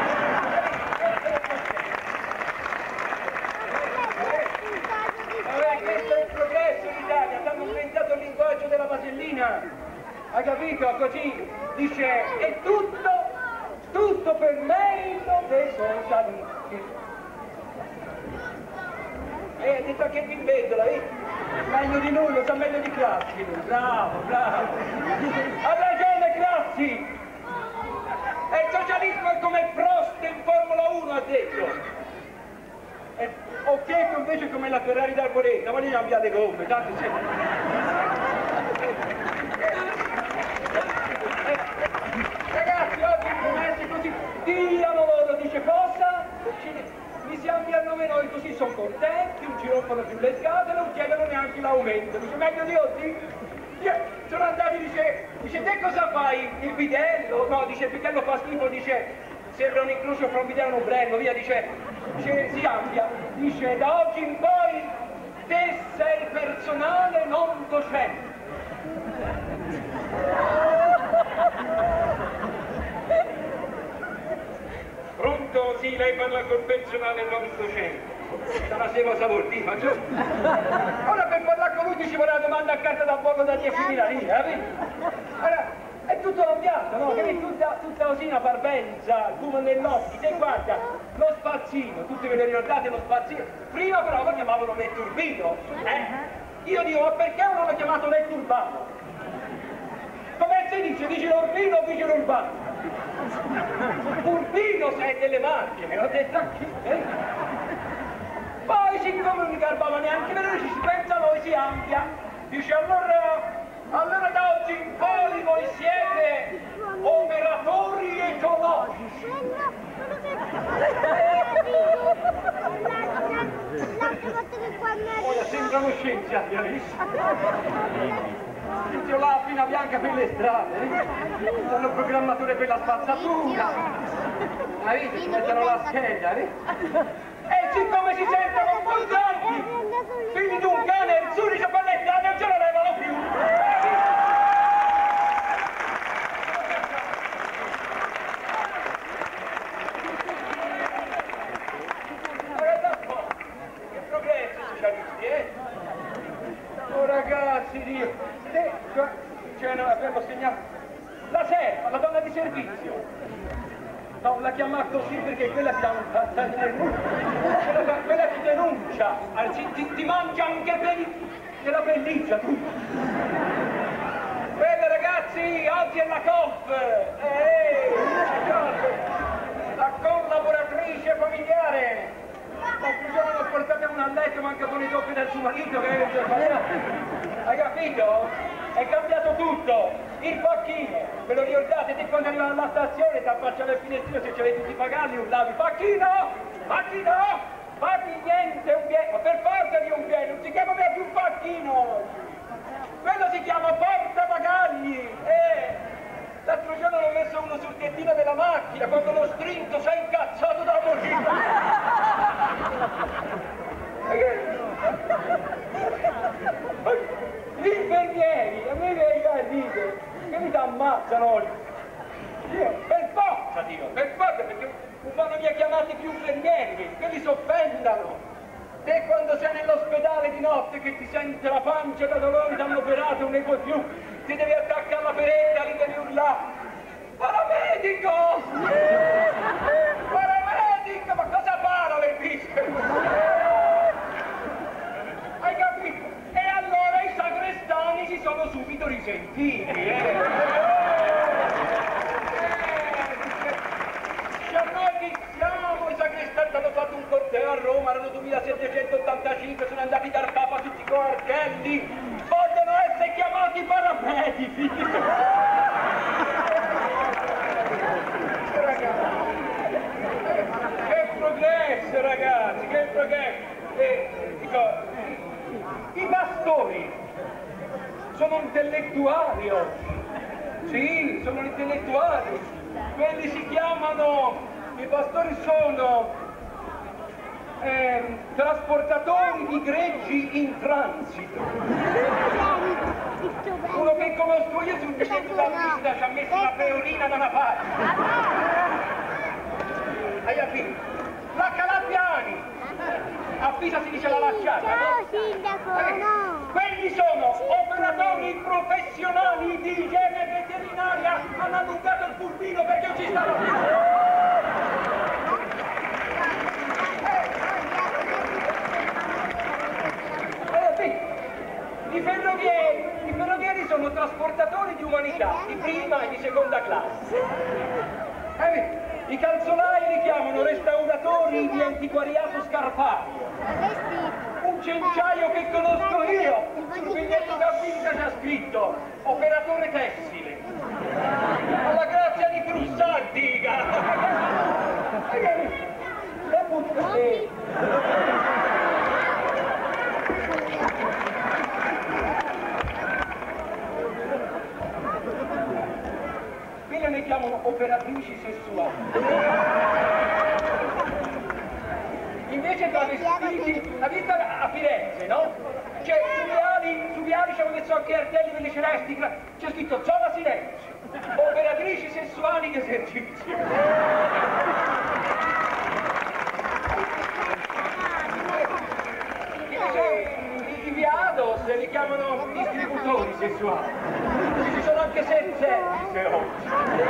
Vabbè, questo è il progresso in Italia, hanno inventato il linguaggio della vasellina! Hai capito? Così dice, è tutto, tutto per merito dei socialisti! E ha detto che vi vedo, eh? Meglio di noi, lo sa meglio di Crazzi, bravo, bravo. Ha ragione Crazzi! E il socialismo è come Prost in Formula uno, ha detto. E ho chiesto invece come la Ferrari d'Arboretta, ma lì cambiate gomme, tanto sì. Ragazzi, oggi il commercio è così, diano loro, dice cosa? Mi si ambiano noi così sono contenti, non ci rompono più le scatole, non chiedono neanche l'aumento. Dice meglio di oggi? Sono andati, dice, dice te cosa fai? Il bidello? No, dice il bidello fa schifo, dice sembra un incrocio fra un bidello e un ombrello, via, dice, dice si amplia, dice da oggi in poi te sei personale non docente. Pronto? Sì, lei parla col personale non docente. Sarà se cosa vuol dire, ma giusto? Ora per parlare con lui ci vuole la domanda a carta da poco da diecimila lire, capito? Allora, è tutto cambiato, no? Capito? Tutta, tutta così una parvenza, il fumo nell'occhio, te guarda, lo spazzino, tutti ve lo ricordate lo spazzino? Prima però lo chiamavano netturbino, eh? Io dico, ma perché uno l'ha chiamato netturbano? Come si dice? Dice l'urbino o dice l'urbano? Urbino sei delle macchine, me l'ho detto anche eh? Poi siccome non mi garbava neanche vedere ci si pensa noi si amplia dice allora allora da oggi in poi voi siete operatori ecologici. Ora sembrano scienziati, hai visto? Tutti là a Pina Bianca per le strade, eh? Sono programmatore per la spazzatura, hai visto? Ci mettono la scheglia, eh? E siccome si sentono importanti, figli di un cane, il su dice pallettati non ce la levano più! Guarda un po', che progresso socialisti, eh? Oh ragazzi, Dio! Cioè, no, abbiamo segnato la serva, la donna di servizio. No, la chiama così perché quella ti dà un quella, quella ti denuncia, ti, ti, ti mangia anche per della pelliccia tu. Quella ragazzi, oggi è la C O F, eh, la collaboratrice familiare. L'altro giorno l'ho portata una a letto manca con i tocchi del suo marito che hai capito? È cambiato tutto, il pacchino, ve lo ricordate di quando arrivava alla stazione, ti affacciava il finestrino se c'avevi tutti i bagagli, urlavi pacchino, pacchino, Fatti niente, un piede, ma per forza di un piede, non si chiama più un facchino. Quello si chiama portabagagli. Eh, l'altro giorno l'ho messo uno sul tettino della macchina, quando l'ho strinto si è incazzato da morire. Gli infermieri, a me viene a ridere, che mi ammazzano. Dio, per forza, Dio, per forza, perché quando mi ha chiamati più infermieri, che li soffendano. Te quando sei nell'ospedale di notte che ti sente la pancia da dolore, ti hanno operato, non ne puoi più, ti devi attaccare alla peretta, li devi urlare. Paramedico! Paramedico! Ma cosa para le bische? Hai capito? E allora i sagrestani si sono subito risentiti, eh? I sagrestani hanno fatto un corteo a Roma, erano duemilasettecentottantacinque, sono andati dal Papa tutti con archelli, vogliono essere chiamati paramedici. Che progresso, ragazzi, che progresso. E, dico, i pastori sono intellettuali oggi, sì, sono intellettuali, quelli si chiamano... I pastori sono eh, trasportatori di greggi in transito. Uno che conosco io sul biglietto da visita ci ha messo una peorina da una parte. Hai capito? La Calabiani. A Pisa si dice la lasciata, no? Ciao sindaco, no! Quelli sono operatori professionali di igiene veterinaria, hanno allungato il pulmino perché non ci stanno più. I ferrovieri, I ferrovieri sono trasportatori di umanità, di prima e di seconda classe. Eh, I calzolai li chiamano restauratori di antiquariato scarpato. Un cenciaio che conosco io, sul biglietto da visita c'è scritto operatore tessile. Alla grazia di Frussandiga. E buttati. Ne chiamano operatrici sessuali. Invece tra le spiriti, la vista a Firenze, no? Cioè, su viali, su viali ci hanno messo anche artelli delle celesti, c'è scritto zona silenzio, operatrici sessuali di esercizio. Invece i, i viados li chiamano distributori sessuali. Ci sono anche sentenze oggi.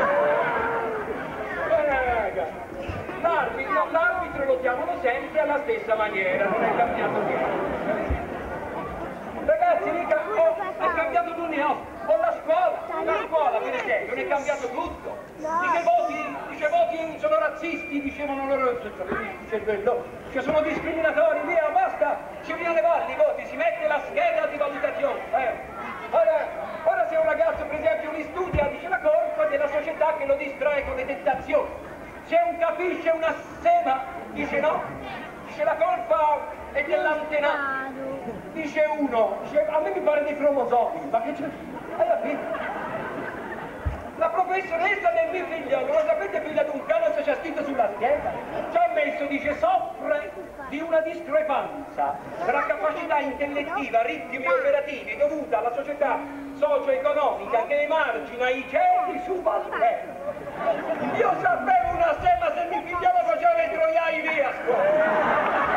L'arbitro, l'arbitro lo chiamano sempre alla stessa maniera, non è cambiato niente. Ragazzi, mica, oh, è cambiato l'unione, o la scuola, la scuola per esempio, non è cambiato tutto. Dice voti, dice voti sono razzisti, dicevano loro, il cervello, che sono discriminatori, via, basta, ci viene a levare i voti, si mette la scheda di valutazione. Eh. Ora, ora se un ragazzo per esempio li studia, dice la colpa della società che lo distrae con le tentazioni. Se un capisce una sema, dice no, dice la colpa è dell'antenato, dice uno, dice, a me mi pare dei cromosomi, ma che c'è? Alla fine. La professoressa del mio figlio, non lo sapete, figlia di un cane, se c'è scritto sulla scheda? Ci ha messo, dice, soffre di una discrepanza tra capacità intellettiva, ritmi operativi dovuta alla società socio-economica che emargina i cieli subalterni. Io sapevo una sema se mio figlio lo faceva i troiai via a scuola.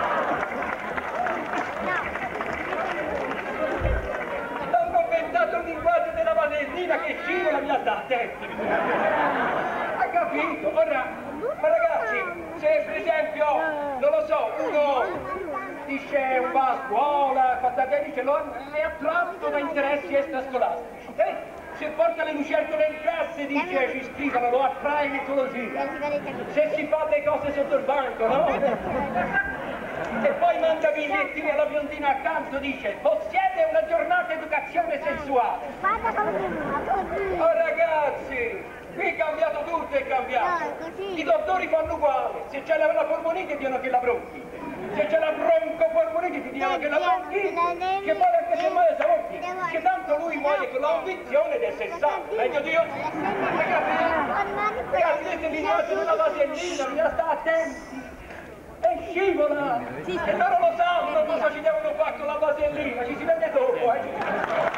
Il linguaggio della vanellina che scivola via da testa. Hai capito? Ora, ma ragazzi, se per esempio, non lo so, uno dice va a scuola, dice, è attratto da interessi extrascolastici, eh? Se porta le lucertole in classe dice ci scrivono, lo attrae l'ecologia. Se si fa le cose sotto il banco, no? E poi manda bigliettini alla biondina accanto, dice possiede una giornata educazione sessuale. Oh ragazzi, qui è cambiato tutto, è cambiato. I dottori fanno uguale, se c'è la, la polmonite dicono che la bronchite. se c'è la bronco qualcuno ti diamo che la bronchi, che poi anche se muore sa morti, che tanto lui muore con l'ambizione del sessanta, meglio Dio. Ragazzi, questi li in una vasellina, bisogna stare attenti. E scivola! E loro lo sanno cosa ci devono fare con la vasellina, ci si vede dopo, eh!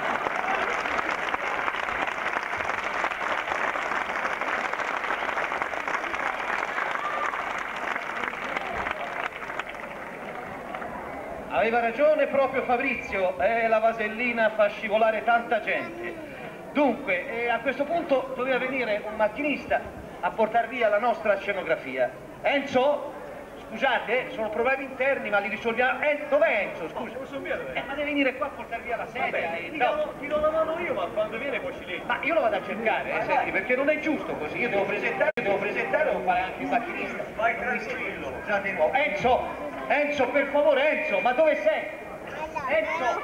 Aveva ragione proprio Fabrizio, eh, la vasellina fa scivolare tanta gente. Dunque, eh, a questo punto doveva venire un macchinista a portar via la nostra scenografia. Enzo? Scusate, sono problemi interni, ma li risolviamo. Eh, dov'è Enzo? Scusa. Eh, ma deve venire qua a portare via la sedia. Ti do, ti do la mano io, ma quando viene poi ci leggi. Ma io lo vado a cercare, eh, senti, perché non è giusto così. Io devo presentare, devo presentare, devo fare anche il macchinista. Vai tranquillo. Scusate di nuovo. Enzo, Enzo, per favore, Enzo, ma dove sei? Enzo!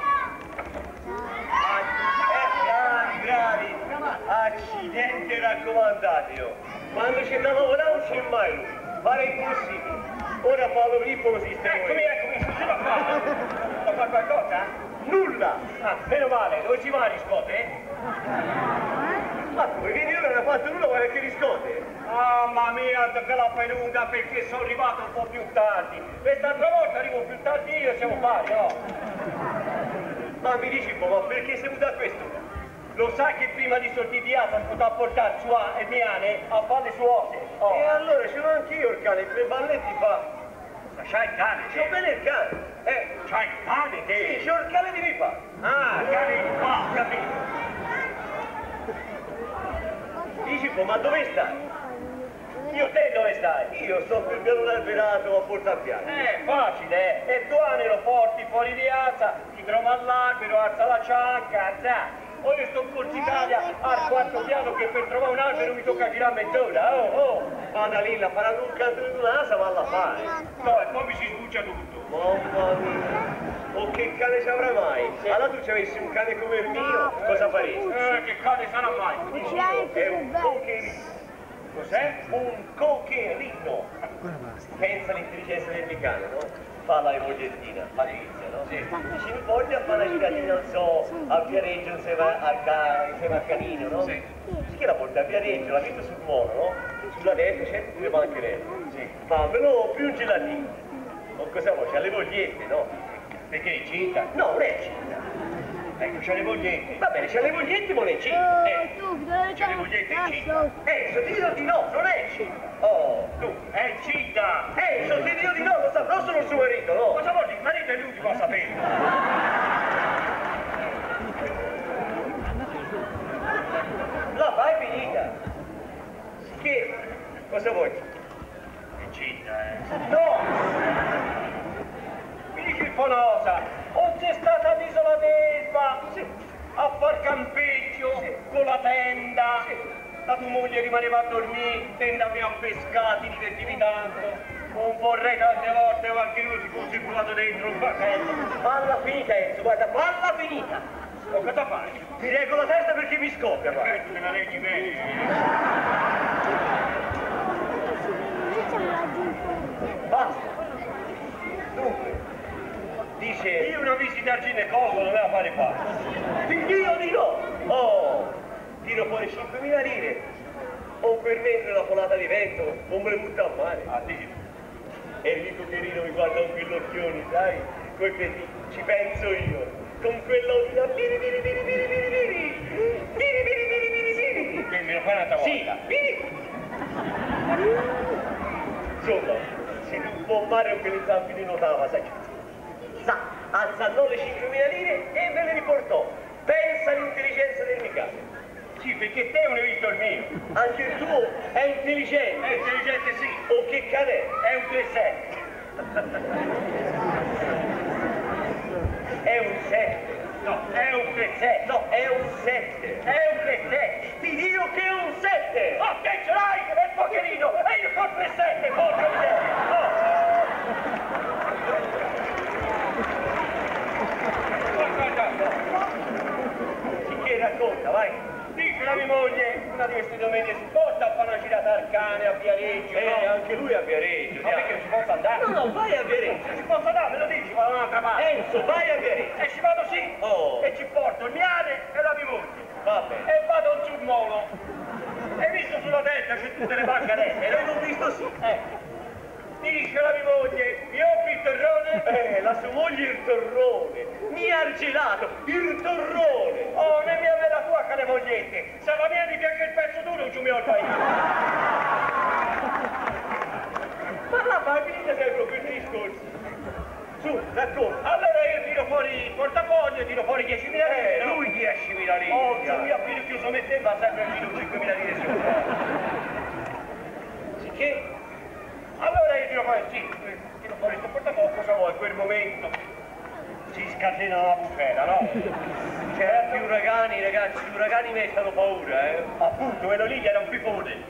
Eh, bravi, bravi. Accidente raccomandatelo. Quando c'è da lavorare non c'è mai lui. Fare impossibile. Ora Paolo Rippo lo sistema. Eccomi, eccomi, scusa qua. Può fare qualcosa? Nulla. Ah, meno male, dove si va a riscote, eh? Ma come vieni ora non hai fatto nulla, vuoi anche riscote? Mamma mia, te la fai lunga perché sono arrivato un po' più tardi. Quest'altra volta arrivo più tardi io e siamo pari, no? Ma mi dici un po', ma perché sei venuto a questo? Lo sai che prima di sortire di Asa mi poteva portare sua e Miane a fare le suose? Oh. E allora ce l'ho anch'io il cane, tre balletti fa. Ma c'hai il cane? C'ho bene il cane. Eh, C'hai il cane te? sì, c'ho il cane di mi fa. Ah, il cane di qua, capito? Dici un po', ma dove stai? Io te dove stai? Io sto sul piano alberato a portapiano. Eh, facile, eh. E Duane lo porti fuori di Asa, ti trova all'albero, alza la cianca, alza. Poi io sto in Corsa Italia al quarto piano che per trovare un albero mi tocca girare mezz'ora, oh, oh. Vada lì, la faranno un canto di un'asa, ma la fare. No, e poi mi si sbuccia tutto. Mamma mia. O che cane ci avrà mai? Allora tu ci avessi un cane come il mio, cosa faresti? Eh, che cane sarà mai? È un cocherino. Cos'è? Un cocherino. Pensa all'intelligenza del mio cane, no? Fa la vogliettina, Patrizia, no? Sì. Ci voglia fare una giratina, non so, a Viareggio insieme al, ca... insieme al canino, no? Sì. Che la porta a Viareggio, la mette sul muolo, no? Sulla destra c'è due bancherelle. Sì. Fammelo più un gelatino. O cosa vuoi? C'ha le vogliette, no? Perché è incinta? No, non è incinta. Ecco, c'ha le vogliette. Va bene, c'ha le vogliette, ma non è incinta. Eh, c'ha le vogliette incinta. Eh, so ti dico di no, non è incinta. Oh, Tu, è incinta. eh, so ti dico di no, lo saprò solo il suo marito, no? Cosa vuol dire? Il marito è l'ultimo a sapere. La fai finita. Che? Cosa vuoi? È incinta, eh. No! Mi dici il Fonosa, o c'è stata all'isola d'Elba a far campeggio con la tenda, la tua moglie rimaneva a dormire, te andavi a pescare, ti divertivi tanto. Non vorrei tante volte qualche uno si fosse curato dentro un vasello. Falla finita, Enzo, guarda, falla finita! O cosa fai? Ti reggo la testa perché mi scoppia, guarda. Eh, tu me la leggi bene. Basta. Dunque, dice... Io una visita al ginecologo non me la fare fare. Io di no! Oh! Tiro fuori cinquemila lire. O per mentre la folata di vento, non me le butta a mare. Ah, sì. E il mio cuccherino mi guarda con quell'occhione, sai? Quel che ti- ci penso io. Con quell'occhio da biri biri biri biri biri biri. Biri biri biri biri biri. Che me lo fai un'altra volta? Sì, biri. Insomma, se un po' mare o che le zampe di notava, sai? Sa, alzò le cinquemila lire e me le riportò. Pensa all'intelligenza del mio cane. Sì, perché te non hai visto il mio. Anche il tuo è intelligente. È intelligente sì, O che cane è? è un tre sette. È un sette. No, è un tre sette. No, è un sette. È un tre sette. Ti dico che è un sette. Oh, che ce l'hai? È il pocherino. E io con tre sette, porca miseria. Oh. Che racconta, vai. dice la mia moglie, una di queste domeniche si porta a fare una girata al cane, a Viareggio, Eh, no? anche lui a Viareggio. Ma perché non si possa andare? No, no, vai a Viareggio. Si possa andare, me lo dici, vado da un'altra parte. Enzo, vai a Viareggio. E ci vado sì, Oh. e ci porto il miale e la mia moglie. Va bene. E vado sul molo. E visto sulla testa c'è tutte le bancarelle, L'hai non visto sì. ecco. Mi dice la mia moglie, mi offri il torrone? Eh, la sua moglie il torrone. Mi ha gelato, il torrone. Oh, ne mi aveva la tua che le mogliette. Se la mia mi piace il pezzo duro, non ci mi ho paese. Ma là, ma finite sempre questi discorsi. Su, racconta. Allora io tiro fuori il portafoglio, tiro fuori diecimila lire, Eh, no? lui diecimila lire. Oh, se lui ha più chiuso metteva sempre fino a cinquemila lire sopra. Sicché? Allora io tiro fuori, sì, tiro fuori questo portafoglio, cosa vuoi? In quel momento si scatena la bufera, no? Certi uragani, ragazzi, gli uragani mettono paura, eh. Appunto, quello lì era un pipone.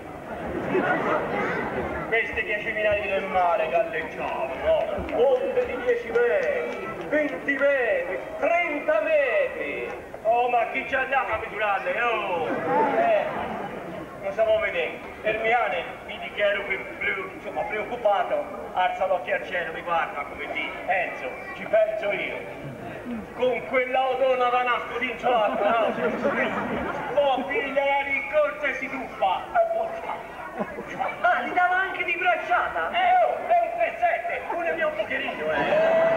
Queste diecimila lire del mare galleggiavano, no? Onde di dieci metri, venti metri, trenta metri. Oh, ma chi ci andava a misurarle, oh? Eh, non stavo vedendo. Ermiane, mi dichiaro pre- pre- insomma, preoccupato, alza l'occhio al cielo, mi guarda come dice, Enzo, ci penso io. Con quella odona da nasco d'inciolata, no? Oh, piglia la rincorsa e si tuffa. E buona. Ah, gli dava anche di bracciata? Eh, oh, è un tre sette, uno mio pocherino, eh.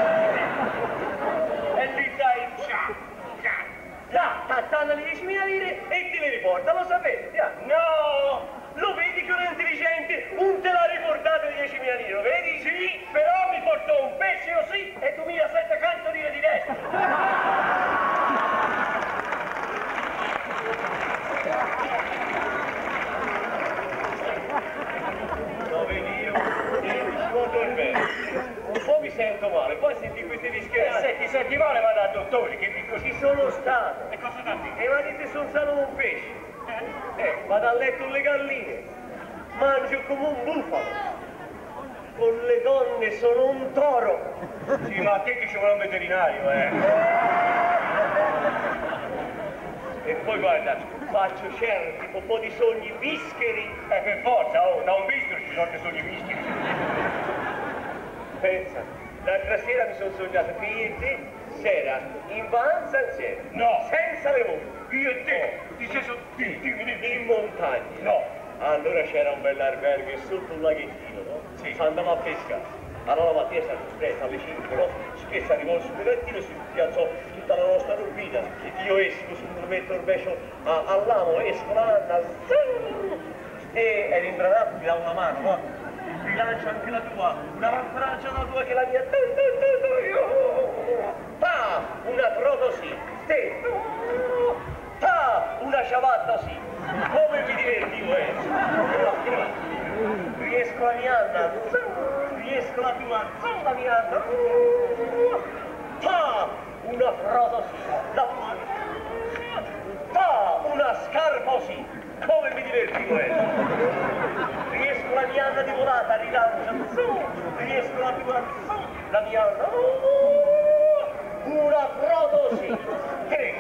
E lì dai, ciao, ciao. Là, t'attanda le diecimila lire e te le riporta, lo sapete? Via. No! Lo vedi che uno è intelligente? Un te l'ha riportato le diecimila lire, lo vedi? Sì, però mi portò un pesce così e duemilasette lire di destra. Lo vedi io? Io mi svuoto il vento. Un po' mi sento male, poi senti queste E discherate. se ti senti male vado al dottore, che mi così. Ci sono stato. E cosa da dire? E mi ha detto sono stato un pesce. Eh, vado a letto con le galline. Mangio come un bufalo. Con le donne sono un toro. Sì, ma a te che ci vuole un veterinario, eh. E poi guarda, faccio certi, un po' di sogni bischeri. Eh, per forza, oh, da un bischero ci sono che sono i bischeri. Pensa, l'altra sera mi sono sognato che io e te sera in vacanza insieme. No. Senza le moto. Io e te, ti sei so... Dimmi, dimmi, dimmi. In montagna. No. Allora c'era un bell'albergo e sotto un laghettino, no? Sì. Andavamo a pescare. Allora la mattina stavo presto alle cinque, no? Spesso arrivavo sul lettino e si piazzò tutta la nostra turbina. Io esco sul metto il becio all'amo, esco l'anna, e eri imbranato, mi dà una mano, no? Rilancia anche la tua, una rancia la tua che la mia. Pa! Una trota sì, te! Pa! Una ciabatta sì! Come mi divertivo, eh! Riesco la mia Anna, riesco la tua, la mia Anna! Pa! Una frota sì! La tua! Pa! Una scarpa sì! Come mi divertivo, eh! Riesco la mia Anna di volata, rilancia, riesco la tua, la mia Anna! Una frota sì! Tre!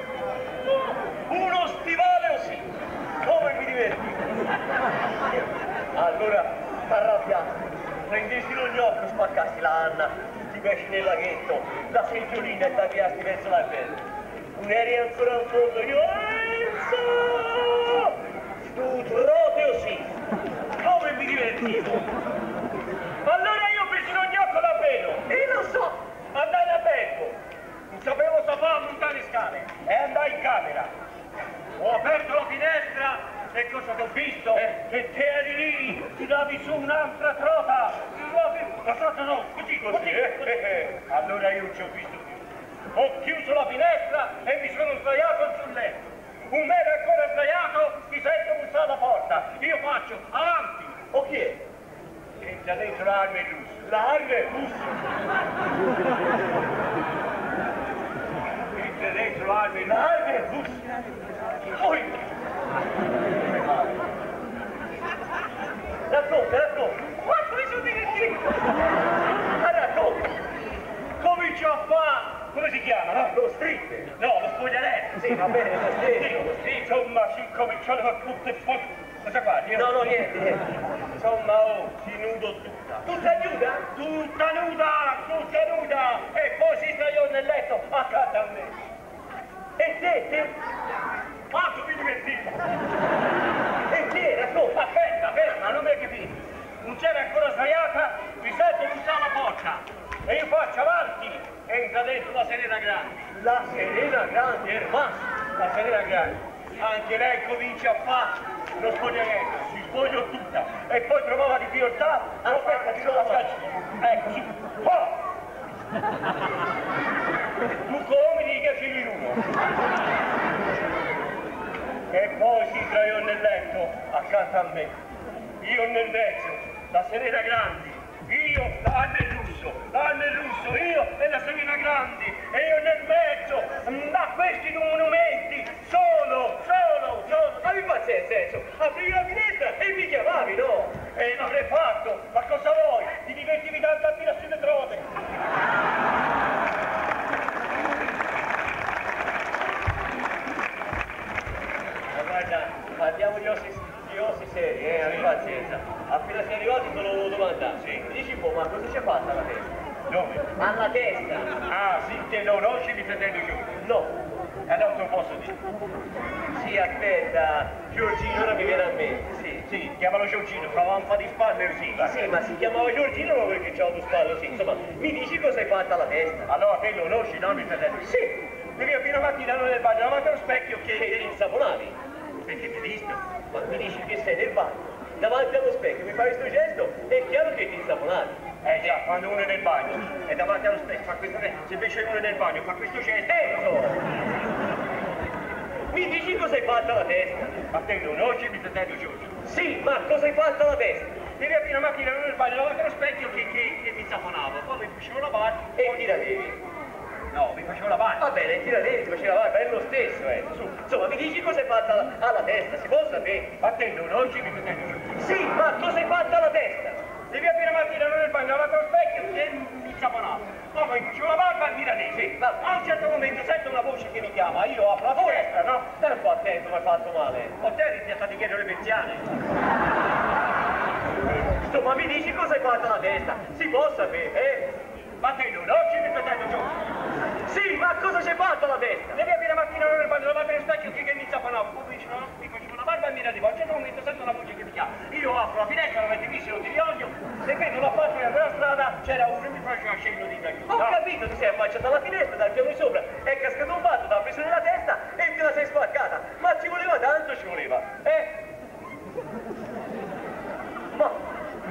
Uno stivale sì! Come mi divertivo! Allora, t'arrabbiato, prendesti lo gnocco, spaccasti la Anna, ti pesci nel laghetto, la seggiolina e t'avviasti verso la bella. Non eri ancora al fondo, io Enzo! Tu troteo sì! Come mi divertivo! Allora io ho preso lo gnocco davvero! E lo so! Andai da tempo! Non sapevo se fare montare le scale e andai in camera. Ho aperto la finestra e cosa ti ho visto? Eh. E te eri lì, ti davi su un'altra trota! La trota no, così, così, Così, così. eh. Allora io non ci ho visto più. Ho chiuso la finestra e mi sono sdraiato sul letto. Un mese ancora sdraiato, mi sento bussare alla porta. Io faccio avanti. O chi è? Entra dentro l'arme russo. L'arme russo! Entra dentro l'arme russo. L'arme russo! Poi! Racconta, racconta! Quanto mi sono divertito! Ah, racconta! Comincio a fare, come si chiama, no? Lo strip! No, lo spogliarella. Sì, va bene, lo stesso. Sì, insomma, si cominciano a tutte e fuori. Cosa guardi? No, no, niente, niente. Insomma, oh, si nudo tutta. Tutta nuda? Tutta nuda, tutta nuda. E poi si sdraiò nel letto accanto a me. E te, te? Quanto mi divertiva? E te, racconta, aspetta, ferma, non mi hai capito. Non c'era ancora sdraiata, mi sento bussare la porta. E io faccio avanti, entra dentro la Serena Grandi. La Serena Grandi, Ermas, la Serena Grandi. Anche lei comincia a fare lo spogliamento, si spogliò tutta e poi trovava di difficoltà, aspetta, ti do la scaccia. Ecco, su. Oh! Tu come di che figli in uno? E poi si sdraiò nel letto accanto a me, io nel mezzo, la Serena Grandi. Io là nel russo, là nel russo, io e la Serena Grandi, e io nel mezzo, ma questi monumenti, solo, solo, solo. Ma mi faccia il senso, aprivi la finestra e mi chiamavi, no? E l'avrei fatto, ma cosa vuoi? Ti divertivi tanto a tirare sulle trove. Ma guarda, parliamo di ossi, di ossi seri, eh, abbi pazienza. Appena sei arrivati solo domanda. Sì. Mi dici un po', ma cosa c'è fatta alla testa? Dove? Alla testa! Ah, sì, te lo conosci mi fratello Giorgio? No. E non te lo posso dire. Sì, aspetta, Giorgino ora mi viene a mente, sì. Sì, chiamalo Giorgino, prova un po' di spalle così. Sì, sì, ma si chiamava Giorgino non perché c'ha due spalle così. Insomma, mi dici cosa hai fatto alla testa? Allora te lo conosci, no, mi fratello? Sì. Devi aprire la mattina nel bagno, davanti allo specchio che eri insaponavi. Perché mi hai visto? Ma mi dici che sei nel bagno. Davanti allo specchio mi fai questo gesto, è chiaro che ti insaponavi. Eh già, quando uno è nel bagno e davanti allo specchio fa questo gesto, se invece uno è nel bagno fa questo gesto, ecco! Mi dici cosa hai fatto alla testa? Ma te non oggi mi fratello Giorgio? Sì, ma cosa hai fatto alla testa? Devi aprire la mattina nel bagno davanti allo specchio che, che, che mi insaponavo, poi mi facevo lavare e ti radevi. No, mi facevo lavare. Va bene, ti radevi, ti facevo lavare, ma è lo stesso, eh. Su. Insomma, mi dici cosa hai fatto alla, alla testa, si può sapere? Ma te non oggi mi fratello Giorgio? Sì, ma cosa hai fatto alla testa? Devi aprire la mattina nel bagno davanti allo specchio che mi insaponavo. Poi mi facevo la barba e mi radevi. Sì, ma a un certo momento sento una voce che mi chiama, io apro la finestra, no? Stai un po' attento, mi hai fatto male. O te eri piazzati dietro le persiane. Insomma, mi dici cosa hai fatto alla testa? Si può sapere, eh? Ma te non oggi mi fratello Giorgio? Sì, ma cosa c'è fatto alla testa? Devi aprire la mattina nel bagno davanti allo specchio che, che mi insaponavo. Poi mi, no? mi facevo la barba e mi radevo. A un certo momento sento una voce che mi chiama. Io apro la finestra, non avete visto, non ti voglio. Se vedo la faccia della strada, c'era uno e mi faceva scendo di aiuto. Ho no? capito, ti sei affacciato alla finestra, dal piano di sopra, è cascato un batto, ti ha preso nella testa e te la sei spaccata. Ma ci voleva tanto, ci voleva, eh? Ma...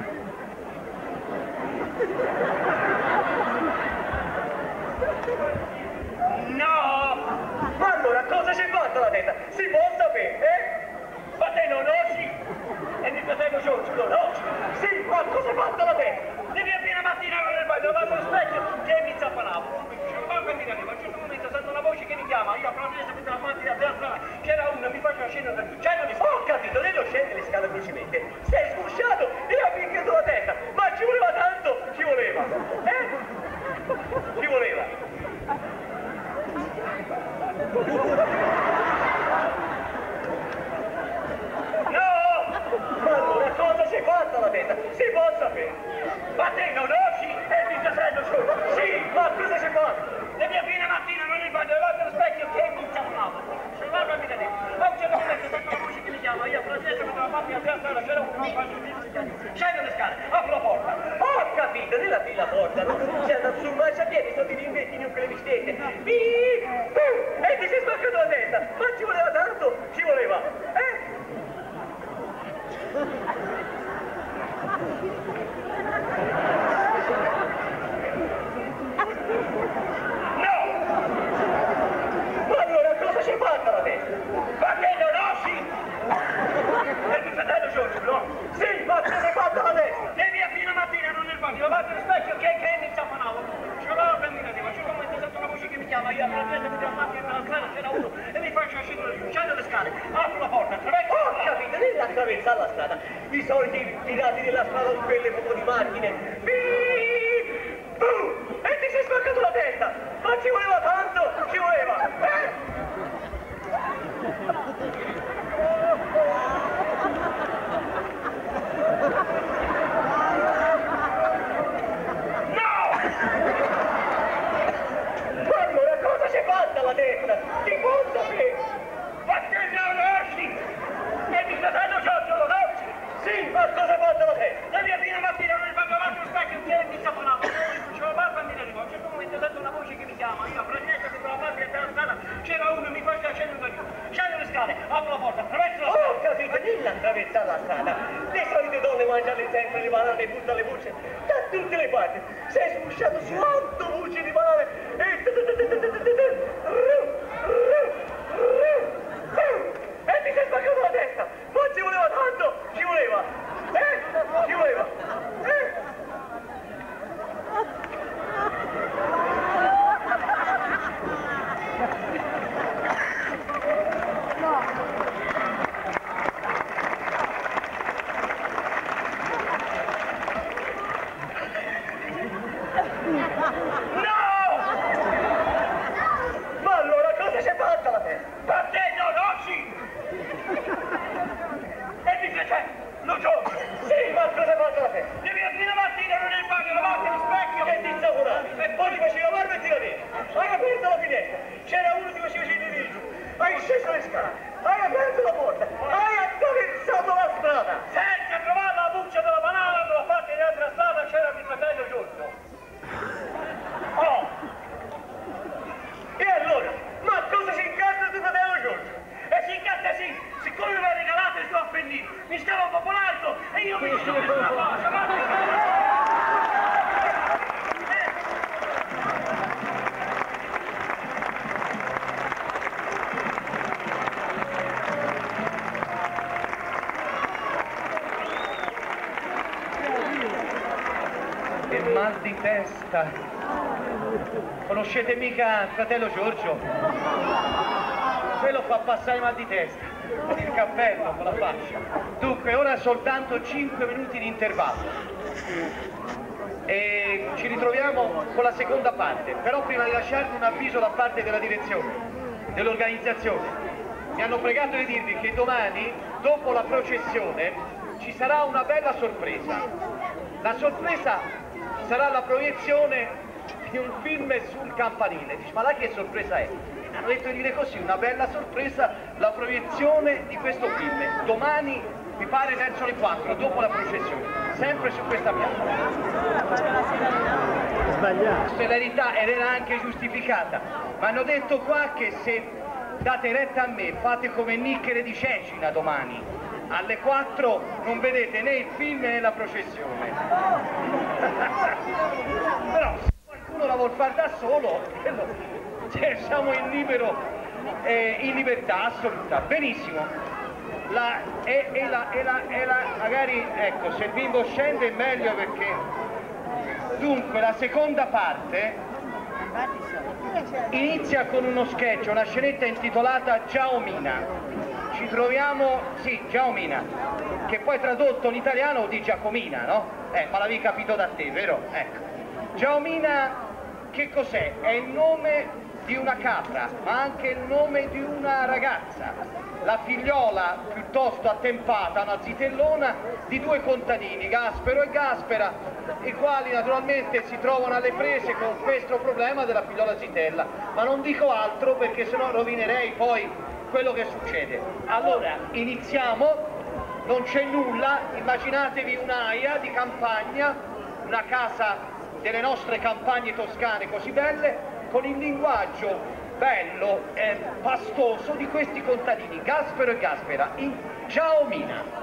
No! Ma allora cosa c'è fatto alla testa? Si può sapere, eh? Ma te non osi? E mi fratello Giorgio, non osi? Sì, ma cosa hai fatto alla testa? Devi aprire la mattina nel bagno davanti allo specchio che mi insaponavo. Mi facevo barba e mi radevo. A un certo momento sento una voce che mi chiama. Io apro la finestra, vedo la mattina della strada. C'era uno, mi faceva scendere dal cielo di scala. Ho capito, lei non scende le scale velocemente. Sei sgusciato e ha picchiato la testa. Ma ci voleva tanto, ci voleva. Eh? Ci voleva. No! Ma allora cosa c'è fatta la testa? Si può sapere! Ma te non osi? E mi fratello su! Sì, ma cosa c'è fatta? Devi aprire la mattina, non il bagno, davanti allo specchio che mi insaponavo. Sono l'alba mi deve. A un certo momento sento la voce che mi chiama, io apro la finestra, vedo la mattina della strada, c'era uno, mi faccio scendo le scale, apro la porta. Ho capito, nella fila porta, no? C'è andato sul marciapiede, sono i rinvetti con le biciclette. E ti sei spaccato la testa! Ma ci voleva tanto? Ci voleva! Eh? No! Ma allora cosa c'è fatta la testa? Ma che non osi? E il fratello Giorgio, no? Sì, ma cosa c'è fatta la testa? Devi aprire la mattina, non nel bagno, davanti allo specchio che, che mi insaponavo. Ce l'avevo per mi radevo, a un certo momento sento una voce che mi chiama, io apro la finestra, vedo la macchina dalla strada, c'era uno e mi faccio scendere giù, scendo le scale, apro la porta, attraverso. Oh, capito, devi attraversare la strada. I soliti tirati nella strada con quelle proprio di macchine. Beep! Boom! E ti sei spaccato la testa! Ma ci voleva tanto! Ci voleva! Eh? male, apro la porta, attraverso la strada. Oh, capito, dilla attraversare la strada. Le solite donne mangiano sempre le banane e buttano le bucce da tutte le parti. Sei smusciato su otto bucce di banane e... E ti sei spaccato la testa! Ma ci voleva tanto! Ci voleva! Eh? Ci voleva! Eh? C'era uno che faceva scendere giù, hai sceso le scale, hai aperto la porta, hai attraversato la strada, senza trovare la buccia della banana dalla parte di altra strada c'era mio fratello Giorgio. Oh! E allora? Ma cosa si incazza tuo fratello Giorgio? E si incazza sì, siccome mi ha regalato il suo Appennino, mi stava popolando e io mi sono messo la faccia, ma... Mal di testa. Conoscete mica il fratello Giorgio? Quello fa passare mal di testa. Con il cappello, con la faccia. Dunque, ora soltanto cinque minuti di intervallo. E ci ritroviamo con la seconda parte. Però prima di lasciarvi un avviso da parte della direzione, dell'organizzazione. Mi hanno pregato di dirvi che domani, dopo la processione, ci sarà una bella sorpresa. La sorpresa sarà la proiezione di un film sul campanile. Dici, ma là che sorpresa è? Hanno detto di dire così, una bella sorpresa, la proiezione di questo film. Domani, mi pare verso le quattro, dopo la processione, sempre su questa piazza. Sbagliato. Celerità ed era anche giustificata. Ma hanno detto qua che se date retta a me, fate come Nicchere di Cecina domani. Alle quattro non vedete né il film né la processione. Però se qualcuno la vuol fare da solo, cioè, siamo in libero, eh, in libertà assoluta. Benissimo. La, e, e, la, e, la, e la, magari, ecco, se il bimbo scende è meglio perché... Dunque, la seconda parte inizia con uno sketch, una scenetta intitolata Giaomina. Ci troviamo, sì, Giaomina, che poi tradotto in italiano di Giacomina, no? Eh, ma l'avevi capito da te, vero? Ecco. Giaomina, che cos'è? È il nome di una capra, ma anche il nome di una ragazza, la figliola piuttosto attempata, una zitellona, di due contadini, Gaspero e Gaspera, i quali naturalmente si trovano alle prese con questo problema della figliola zitella. Ma non dico altro perché sennò rovinerei poi quello che succede. Allora, iniziamo, non c'è nulla, immaginatevi un'aia di campagna, una casa delle nostre campagne toscane così belle, con il linguaggio bello e pastoso di questi contadini, Gaspero e Gaspera, in Giaomina.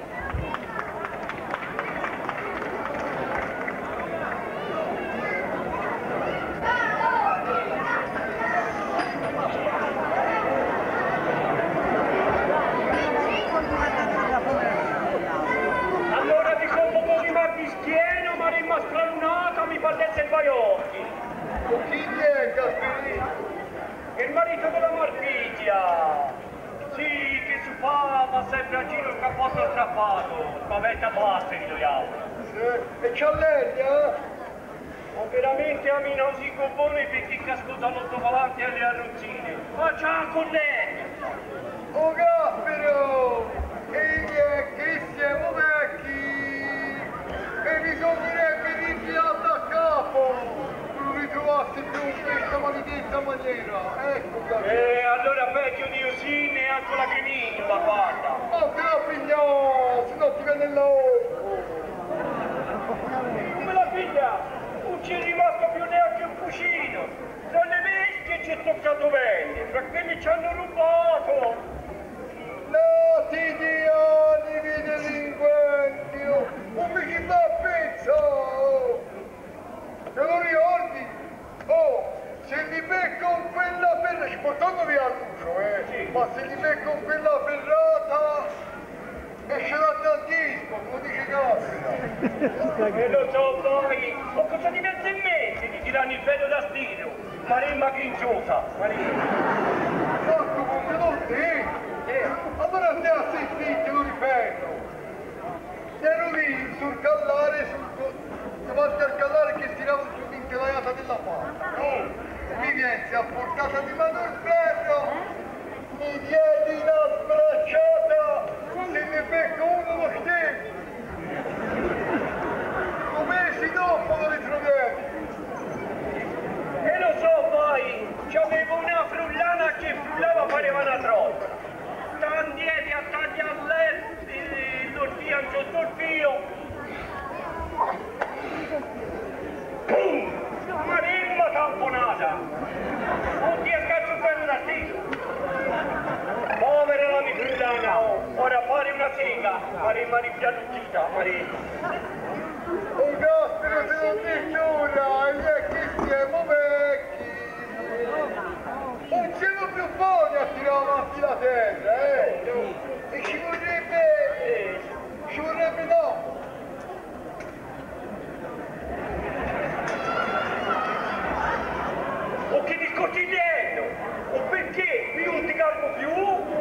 Il marito della Marpigia, sì, che si fa, va sempre a giro il cappotto strappato, spaventa basta di doiamo. E c'ha lei, eh? Ma veramente a me non si compone perché cascuta l'ottovolante alle arrozzine. Ma c'ha con lei! Oh Gaspero! E che siamo vecchi! E bisognerebbe ritirare da capo! Ritrovassi più in questa maledetta maniera, ecco Gaspero. E allora peggio di così neanche la grimiglia, guarda. Ma te la pigliò, se no ti viene l'occhio. Come la figlia? Non c'è rimasto più neanche un cuscino. Tra le bestie ci è toccato bene, fra quelli ci hanno rubato. E lo so poi, ho cosa di mezzo in mente di tirare il velo da stiro, Maremma grinciosa, Maremma. Porco contenuti? Allora andiamo a sentire, lo ripeto. Ero lì sul callare, sul, davanti al callare che tiravo su l'intelaiata della porta. Mi viene a portata di mano il ferro, mi diedi una sbracciata, se ne becco uno lo stecco. Due mesi dopo lo ritrovetti. E lo so poi, c'avevo una frullana che frullava pareva una trottola. Tandieti a tagliare l'orfio sotto il fio. Pum! Maremma tamponata! Non ti scaccio il ferro da stilo. Povera la mia frullana, ora fare una sega, Maremma ripiaducita, Maremma. Un caspero se non ti giura, i vecchi siamo vecchi. Non siamo più buoni a tirare avanti la terra, eh? E ci vorrebbe... ci vorrebbe no. O che discorsi dietro? O perché? Io non ti calco più?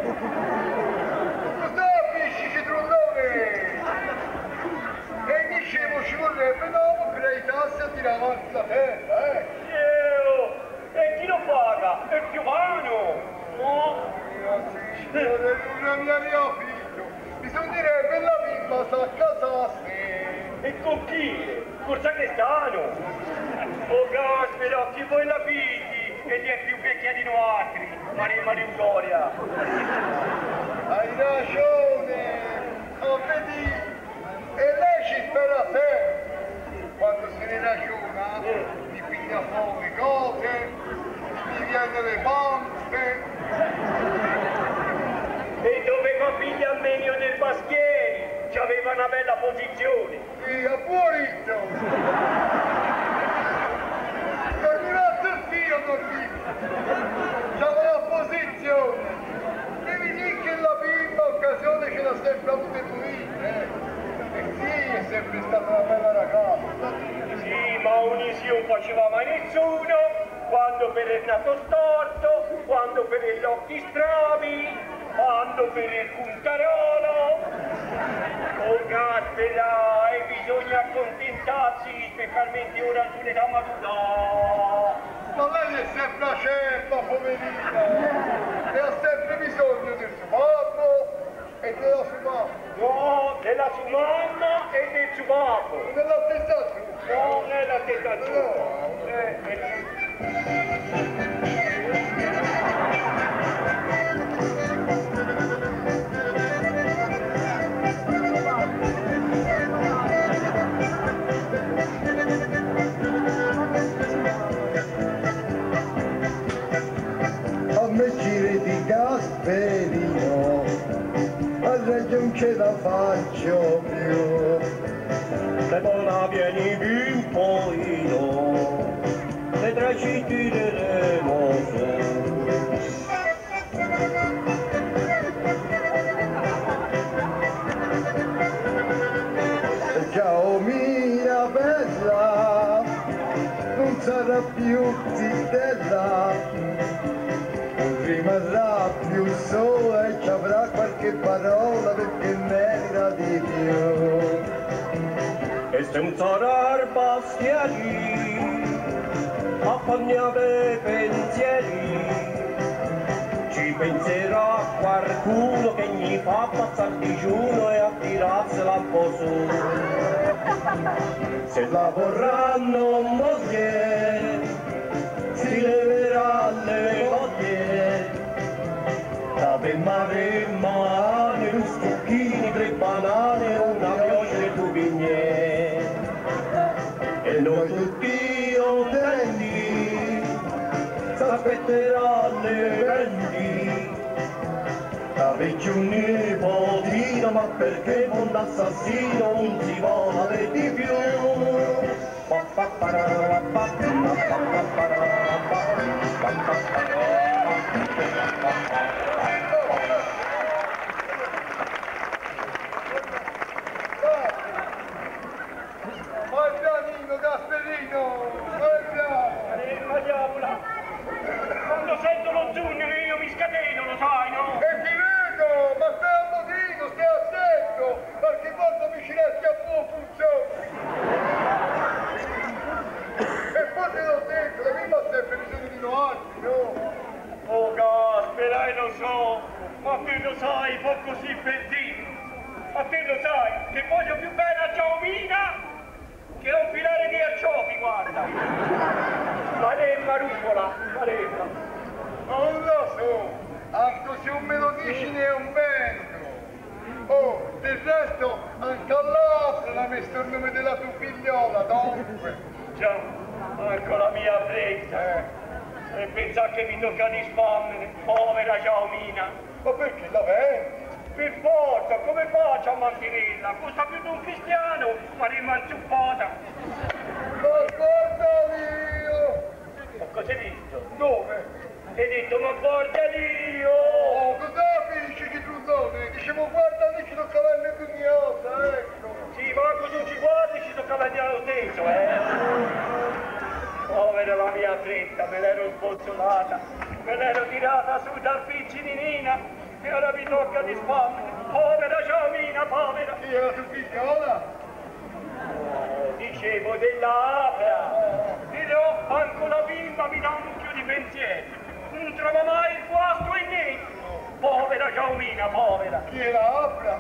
Cosa capisci, citronnone? E dicevo ci vorrebbe no, crei tasse a tirare avanti la terra, eh? Io! E chi lo paga? È il piovano! No? Signore, non mi aveva figlio. Bisognerebbe la bimba s'accasasse. E con chi? Col sacrestano! Oh caspita, chi vuoi la figli? E gli è più vecchia di noi altri, Maremma di Gloria! Hai ragione! Oh, vedi? E lei ci spera sempre! Quando se ne ragiona, mi piglia fuori cose, mi viene le pompe. E doveva figlia a Menio nel Baschieri, c'aveva una bella posizione. Sì, a buonito! Sono arrivato il filo così! C'avevo la posizione! Devi dire che la bimba occasione ce l'ha sempre avuta pulita, eh! E sì, è sempre stata una bella ragazza! Sì, ma un'isi non faceva mai nessuno, quando per il naso storto, quando per gli occhi strabi, quando per il puntarolo. Oh caspita, e bisogna accontentarsi, specialmente ora sull'età matura. Ma lei è sempre acerba, poverina! E ha sempre bisogno del suo babbo e della sua mamma! No, della sua mamma e del suo babbo. Nella stessa truppa! No, nella stessa truppa. Eh, eh. A me giri di Gasperino, a Reggio non ce la faccio più. Se poi la vieni un pochino, vedrai ci tireremo su. Ciao mia bella, non sarà più zitella, non rimarrà più sola e ci avrà qualche parola perché merita di più. E senza dar bastieri, appagnare pensieri, ci penserà qualcuno che gli fa passare digiuno e attirarsela un po' su. Se la vorranno moglie, si leverà le voglie, la Maremma, nei stocchini, tre banane, una pioggia e due vigne. E noi tutti contenti, s'aspetterà le venti, avete un nipotino, ma perché mondo assassino non si vuole di più. benzina. Ma te lo sai, che voglio più bene a Giaomina che a un filare di arciofi, guarda. Maremma rucola, maremma. Non lo so, anche se non me lo dici ne è un vento. Oh, del resto anche all'altro l'ha messo il nome della tua figliola, dunque. Già, anche la mia fretta. Eh, E pensa che mi tocca disfamere, povera Giaomina. ma perché la vendi? Per forza, come faccio a mantenerla? Costa più di un cristiano, faremo anzuppata. Ma guarda io! Ma cosa hai visto? Dove? Hai detto, ma guarda io! Oh, cosa capisci che tu non? Dicevo guarda lì che lo cavallo di miosa, ecco. Sì, ma quando ci guardi ci tocca vedere lo stesso, eh? Povera la mia fretta, me l'ero sbozzolata, me l'ero tirata su dal piccininina e ora mi tocca di spamere. Povera Giaomina, povera! Chi è la tua figliola? Oh, dicevo della Apra. Dirò, anche la bimba mi dà un mucchio di pensieri. Non trova mai il guasto in niente. Povera Giaomina, povera. Chi è la Apra?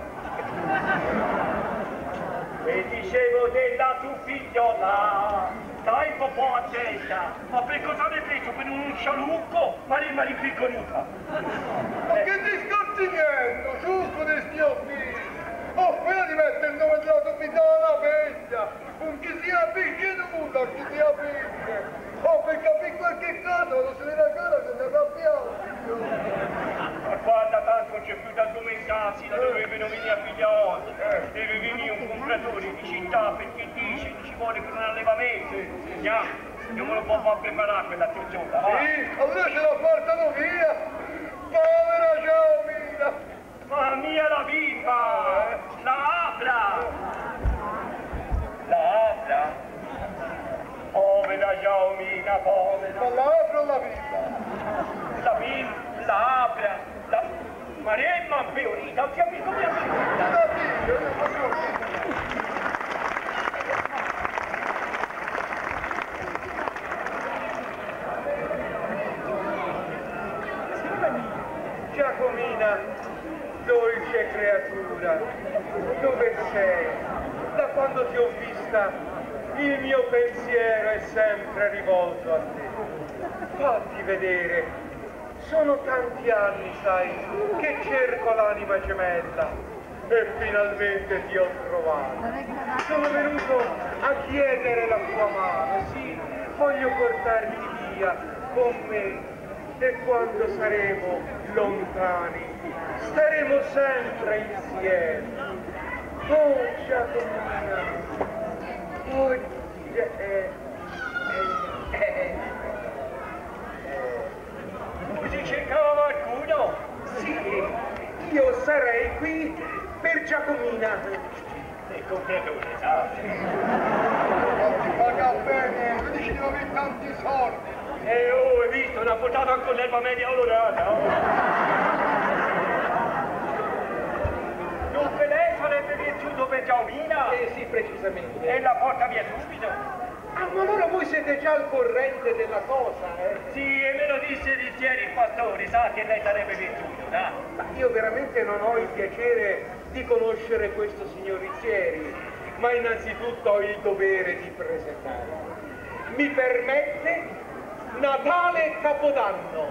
E dicevo della tua figliola. Stai un po' attenta. Ma per cosa l'hai preso? Per un scialucco? Ma rimani piccolita. Ma che discorsi niente? Su con questi occhi! Oh, quella di mettere il nome della tua figliola alla bestia! Non ci sia picche nulla, che sia picche! Oh, per capire qualche cosa, lo se ne ragiona che ne arrabbiamo! Ma guarda, tanto non c'è più da domentarsi, da dove venire a figlioli. Deve venire un compratore di città perché dice che ci vuole per un allevamento. Già, io me lo può far preparare quella terzona, va? Sì, allora ce la portano via! Povera Giaomina! Ma mia la bimba! La Apra! La Apra? Povera Giaomina, povera! Ma la apro la vita! La bimba, la Apra, la... Maremma impeorita, non capisco mia bimba! La vita, io non posso dire! Giacomina, dolce creatura, dove sei? Da quando ti ho vista, il mio pensiero è sempre rivolto a te. Fatti vedere, sono tanti anni, sai, che cerco l'anima gemella e finalmente ti ho trovato. Sono venuto a chiedere la tua mano, sì, voglio portarti via con me. E quando saremo lontani, staremo sempre insieme. Oh, Giacomina, oh, eh, eh, eh, Tu ci cercava qualcuno? sì, io sarei qui per Giacomina. Il compratore, sa? Non ti paga bene, tu dici di non avere tanti soldi! E oh, hai visto, una potata con l'erba media olorata, oh. Dunque lei sarebbe piaciuto per Giaomina? Eh sì, precisamente. E la porta via subito? Ah, ma allora voi siete già al corrente della cosa, eh? Sì, e me lo disse Rizzieri il pastore, sa che lei sarebbe piaciuto, sa? Ma io veramente non ho il piacere di conoscere questo signor Rizzieri, ma innanzitutto ho il dovere di presentarlo. Mi permette? Natale e Capodanno.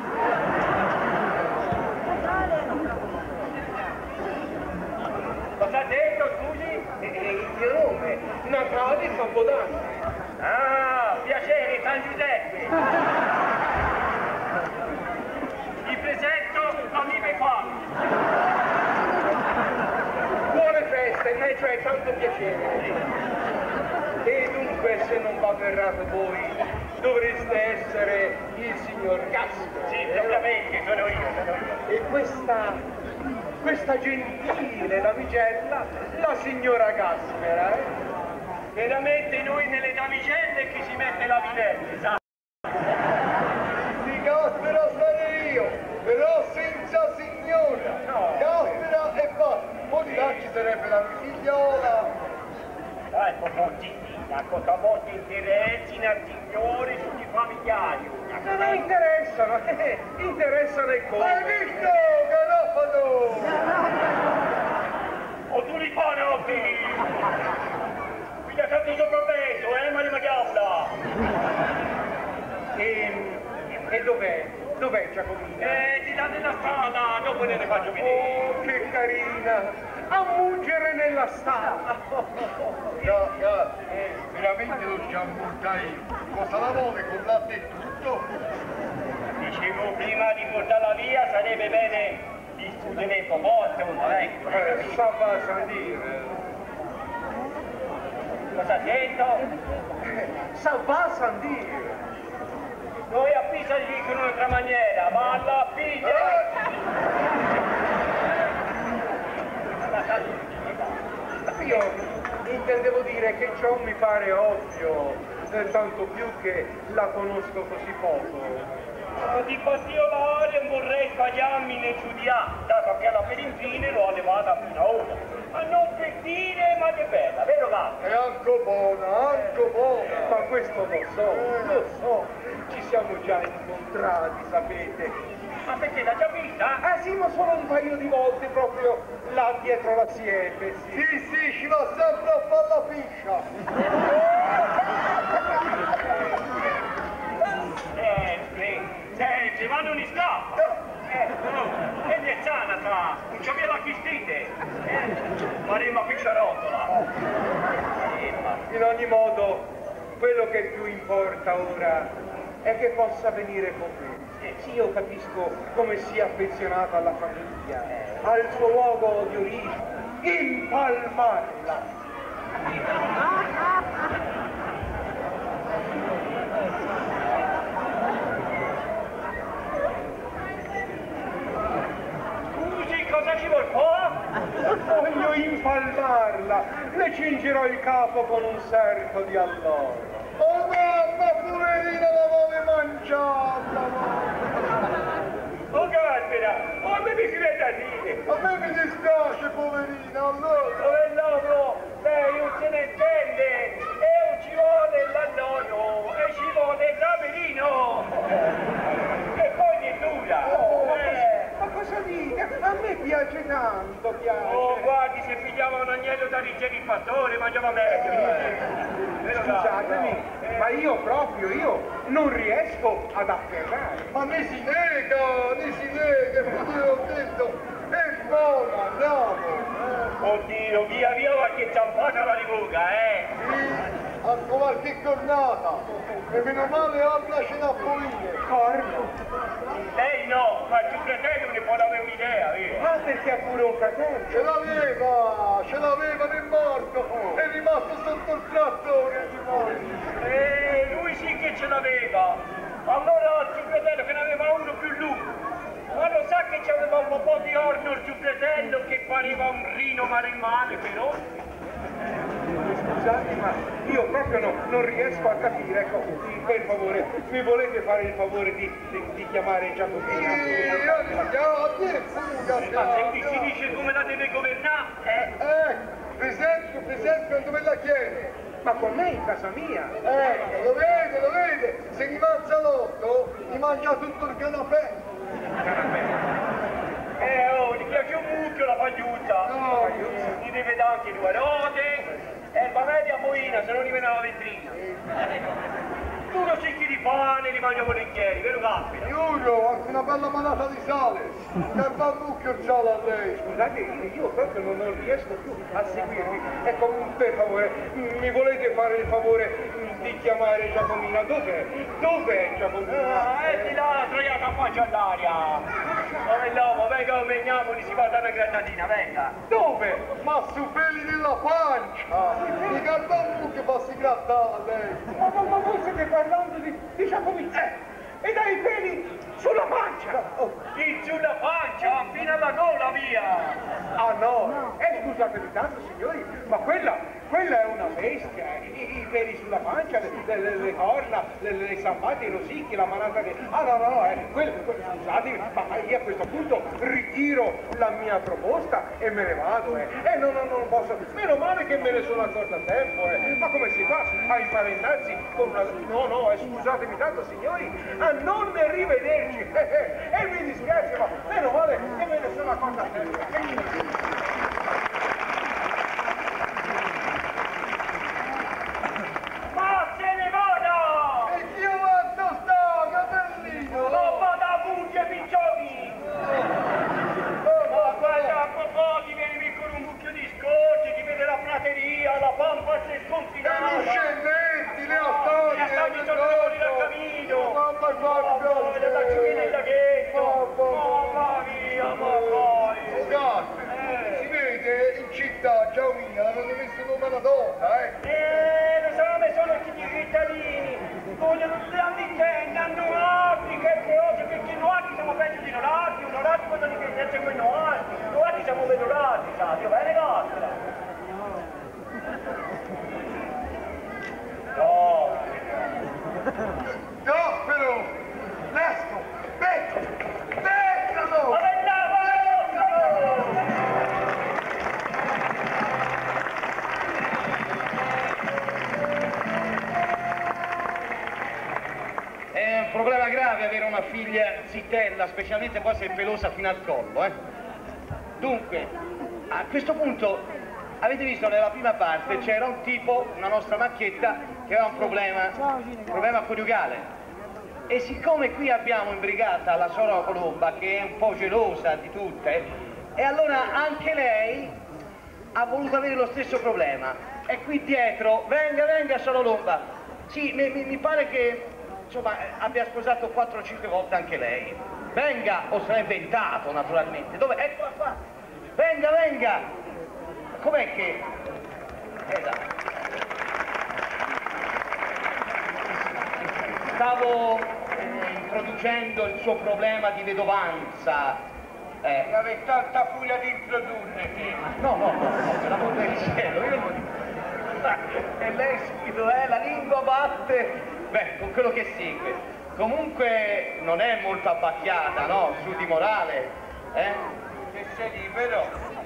Cosa ha detto, scusi? E il mio nome, Natale e Capodanno. Ah, piacere, San Giuseppe. Vi presento amico e fame. Buone feste, me cioè tanto piacere. E dunque, se non va errato voi, dovreste essere il signor Gaspero. Sì, propriamente, sono io, sono io. E questa, questa gentile damigella, la signora Gaspera, eh? Veramente noi nelle damigelle che si mette la vidente, sa? Di Gaspera sarei io, però senza signora! No. Gaspera e basta! Poi di là ci sarebbe la mia figliola! Dai, Poponcina, cosa molti interessi nel signore tutti i familiari. Non mi interessano, eh, interessano e come. Hai visto, Garofano? Dov'è Giacomina? Eh, di là nella strada, dopo ne faccio vedere. Oh, che carina! A mungere nella stalla! Già, già, veramente lo sciamburtai. Cosa la vuole con latte e tutto? Dicevo, prima di portarla via sarebbe bene discutere un po', insomma, ecco. Eh, sa va a dire. Cosa ha detto? Sa va a dire. Noi a Pisa gli dicono in un'altra maniera, ma alla Pisa... Io intendevo dire che ciò mi pare ovvio, eh, tanto più che la conosco così poco. Di particolare non vorrei sbagliarmi nel giudiare, dato che alla per infine l'ho allevata fino a ora. Ma non per dire, ma che bella, vero Gatto? È anche buona, anche buona. Ma questo lo so, lo so, ci siamo già incontrati, sapete. Ma perché l'ha già vista? Ah sì, ma solo un paio di volte proprio là dietro la siepe, sì. Sì, sì, ci va sempre a fare la piscia. Sempre, sempre, ma non scappa. Eh, oh, e è sana sta, non c'è via la chistite. Eh, faremo a picciarottola. Eh, ma... In ogni modo, quello che più importa ora è che possa venire con me. Eh, sì, io capisco come sia affezionata alla famiglia, al suo luogo di origine, impalmarla. Scusi, cosa ci vuol fare? Voglio impalmarla, le cingerò il capo con un cerco di alloro. Oh mamma, poverina, la vuole mangiarla. Oh caspita, oh me mi si vede a dire. A me mi dispiace, poverina, allora. Oh no, lei non se ne intende, e non ci vuole l'allono, e ci vuole il camerino. E poi di dura. Eh. Ma cosa dica? A me piace tanto, piace. Oh, guardi, se pigliava un agnello da rigere il pastore, mangiava meglio. Vero, Scusatemi, eh. ma io proprio, io non riesco ad afferrare. Ma mi si nega, mi si nega, perché ho detto, è buona, andiamo. Oddio, via via qualche zampata alla rivoga, eh. Sì, anche qualche cornata. E meno male Anna ce n'ha pulite. Corno? Lei no, ma il suo fratello ne può avere un'idea, vero? Ah, perché ha pure un fratello? Ce l'aveva, ce l'aveva nel morto, è rimasto sotto il trattore di morto. Eh, lui sì che ce l'aveva. Allora il suo fratello che ne aveva uno più lungo. Ma lo sa che c'aveva un po' di orno il suo fratello che pareva un rino maremmane, però? Scusate, ma io proprio no, non riesco a capire. Ecco, per favore, mi volete fare il favore di, di, di chiamare Giacomina? Ma se mi si dice come la deve governare, eh? Eh, per esempio, per esempio, dove la chiede? Ma con me in casa mia? Ecco, lo vede, lo vede, se mi mangia l'otto, mi mangia tutto il canapè. Eh, oh, gli piace un mucchio la pagliuzza. No, Gli deve dare anche due rote, erba media boina, se non gli viene la vetrina. Uno secchi di pane li mangia volentieri, vero Gaspera? giuro, anche una bella manata di sale. Che bambucchio c'ha la lei? Scusate, io proprio non, non riesco più a seguirvi. Ecco, per favore, mi volete fare il favore di chiamare Giacomina? Dov'è? Dov'è Giacomina? Ah, e di là, troiata qua c'è l'aria. Dove l'uomo, venga, veniamo, si va da una gratatina, venga. Dove? Ma su peli della pancia! Di che bambucchio fa si grattare lei? Ma, ma, ma voi state parlando di, di Giacomina? Eh, e dai peli sulla pancia! Oh. In sulla pancia, fino alla gola, via. Ah no, eh, scusatemi tanto signori, ma quella, quella è una bestia, I, i peli sulla pancia, le, le, le, le corna, le, le zampate, i rosicchi, la manata di... Ah no, no, no, eh, quella, quella, scusatemi, ma io a questo punto ritiro la mia proposta e me ne vado, eh. Eh no, no, non posso, meno male che me ne sono accorto a tempo, eh. Ma come si fa a impaventarsi con una... No, no, eh, scusatemi tanto signori, a non rivederci, eh, eh, e mi dispiace, ma meno male che me ne sono accorto a tempo. Ma se ne vada! E chi quanto sta, capellino? Non vada donna, eh? Eh, lo so, ma sono tutti i cittadini. Vogliono le antenne, hanno occhi, che cose, perché noi siamo peggio di Norati, un Norati quando li piace come noi. Noi siamo medorati, sai, io bene nostra. No. No, però! Lesto! Becco! Beccalo! Ma vai là, È un problema grave avere una figlia zitella, specialmente poi se è pelosa fino al collo, eh? Dunque, a questo punto, avete visto nella prima parte c'era un tipo, una nostra macchietta, che aveva un problema, un problema coniugale. E siccome qui abbiamo in brigata la Sora Colomba, che è un po' gelosa di tutte, e allora anche lei ha voluto avere lo stesso problema. E qui dietro, venga, venga Sora Colomba. Sì, mi, mi, mi pare che insomma abbia sposato quattro o cinque volte anche lei. Venga, o sarà inventato naturalmente. Dove? Eccola qua. Venga, venga. Com'è che... Eh, dai. Stavo eh, introducendo il suo problema di vedovanza. Eh. Avevi tanta furia di introdurre te. No, no, no, no, per l'amor del cielo, io non... E lei subito, eh, la lingua batte. Beh, con quello che segue. Comunque non è molto abbacchiata, no? Su di morale, eh? Se sei libero.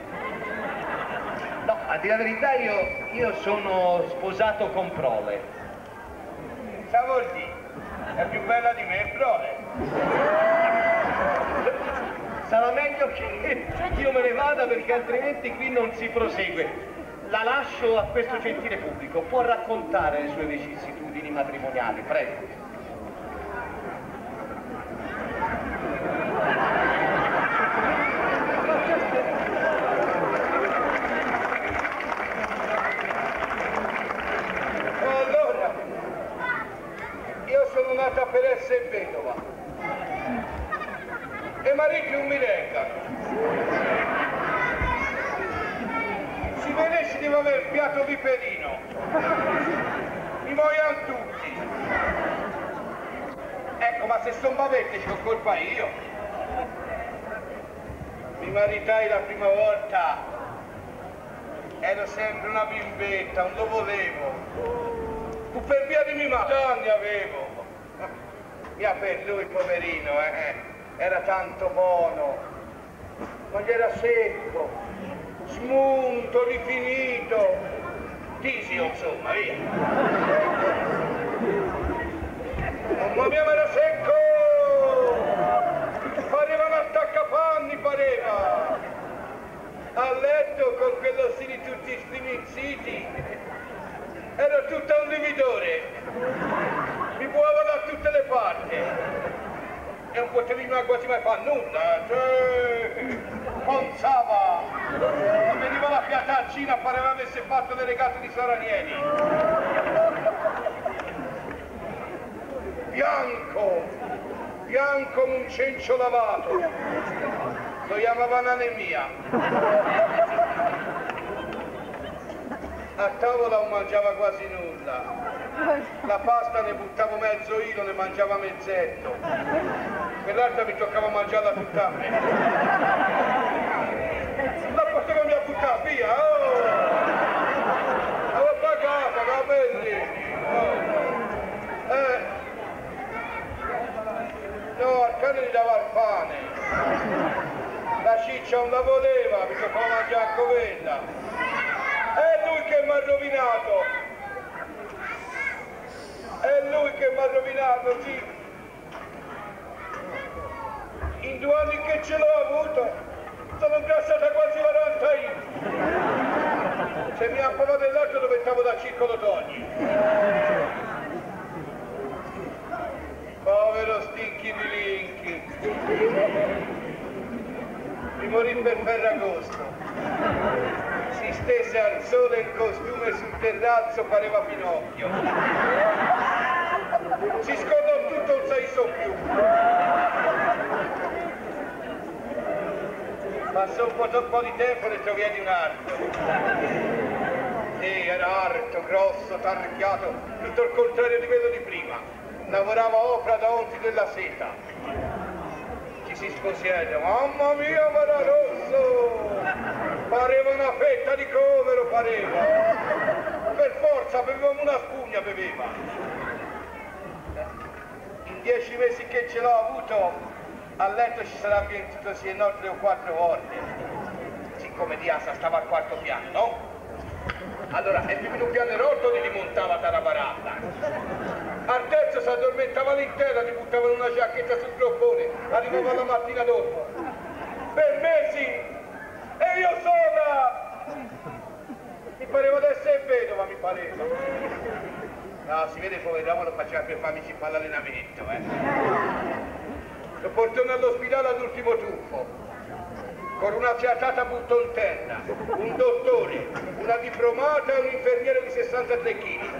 No, a dire la verità io, io sono sposato con prole. Sa vuol dire? È più bella di me, prole. Sarà meglio che io me ne vada perché altrimenti qui non si prosegue. La lascio a questo gentile pubblico, può raccontare le sue vicissitudini matrimoniali, prego. Allora, io sono nata per essere vedova e mariti non mi reggano. Si vedessi devo aver piatto viperino, mi vogliono tutti. Ecco, ma se sono bavette c'ho colpa io. Mi maritai la prima volta, ero sempre una bimbetta, non lo volevo. Fu per via di mia madre, anni avevo. Mia per lui, poverino, eh, era tanto buono, ma gli era secco, smunto, rifinito, tisio insomma, via. Mamma mia, ma era secco! Pareva un attaccapanni, pareva! A letto con quello stili tutti strimizziti, era tutto un lividore, mi buava da tutte le parti. E un poterino quasi mai fa nulla, cioè, ponzava, veniva la piataccina, pareva avesse fatto delle gatte di Soranieri. Bianco, bianco come un cencio lavato, lo chiamavano anemia. A tavola non mangiava quasi nulla. La pasta ne buttavo mezzo io, ne mangiava mezzetto. Quell'altra mi toccava mangiarla tutta a me. La poteva mi ha buttata via, oh! Avevo pagata, capelli! Oh. Eh. No, al cane gli dava il pane. La ciccia non la voleva, mi toccava mangiare anche quella. È lui che mi ha rovinato! È lui che mi ha rovinato, sì! In due anni che ce l'ho avuto, sono ingrassata quasi quaranta io! Se mi appava dell'altro dove stavo da circolo Togni! Povero stinchi bilinchi! Mi morì per Ferragosto! Si stese al sole il costume sul terrazzo, pareva Pinocchio. Si scordò tutto, non si so più. Passò un po', un po' di tempo e ne troviai di un altro. Sì, era alto, grosso, tarchiato, tutto il contrario di quello di prima. Lavorava opera da onti della seta. Ci si sposiera, mamma mia, ma era rosso! Pareva una fetta di comero, pareva! Per forza, bevevamo una spugna, beveva! In dieci mesi che ce l'ho avuto, a letto ci sarà piantuto sì e no tre o quattro volte. Siccome di asa stava al quarto piano, no? Allora, il primo pianerottolo li rimontava dalla baranda. Al terzo si addormentava all'interno, gli buttavano una giacchetta sul groppone, arrivava la mattina dopo. Per mesi! E io sola! Mi pareva di essere vedova, mi pareva. No, si vede pover'uomo lo faceva per farmici fare l'allenamento, eh. Lo portano all'ospedale all'ultimo tuffo. Con una fiatata buttò in terra, un dottore, una diplomata e un infermiere di sessantatré chili.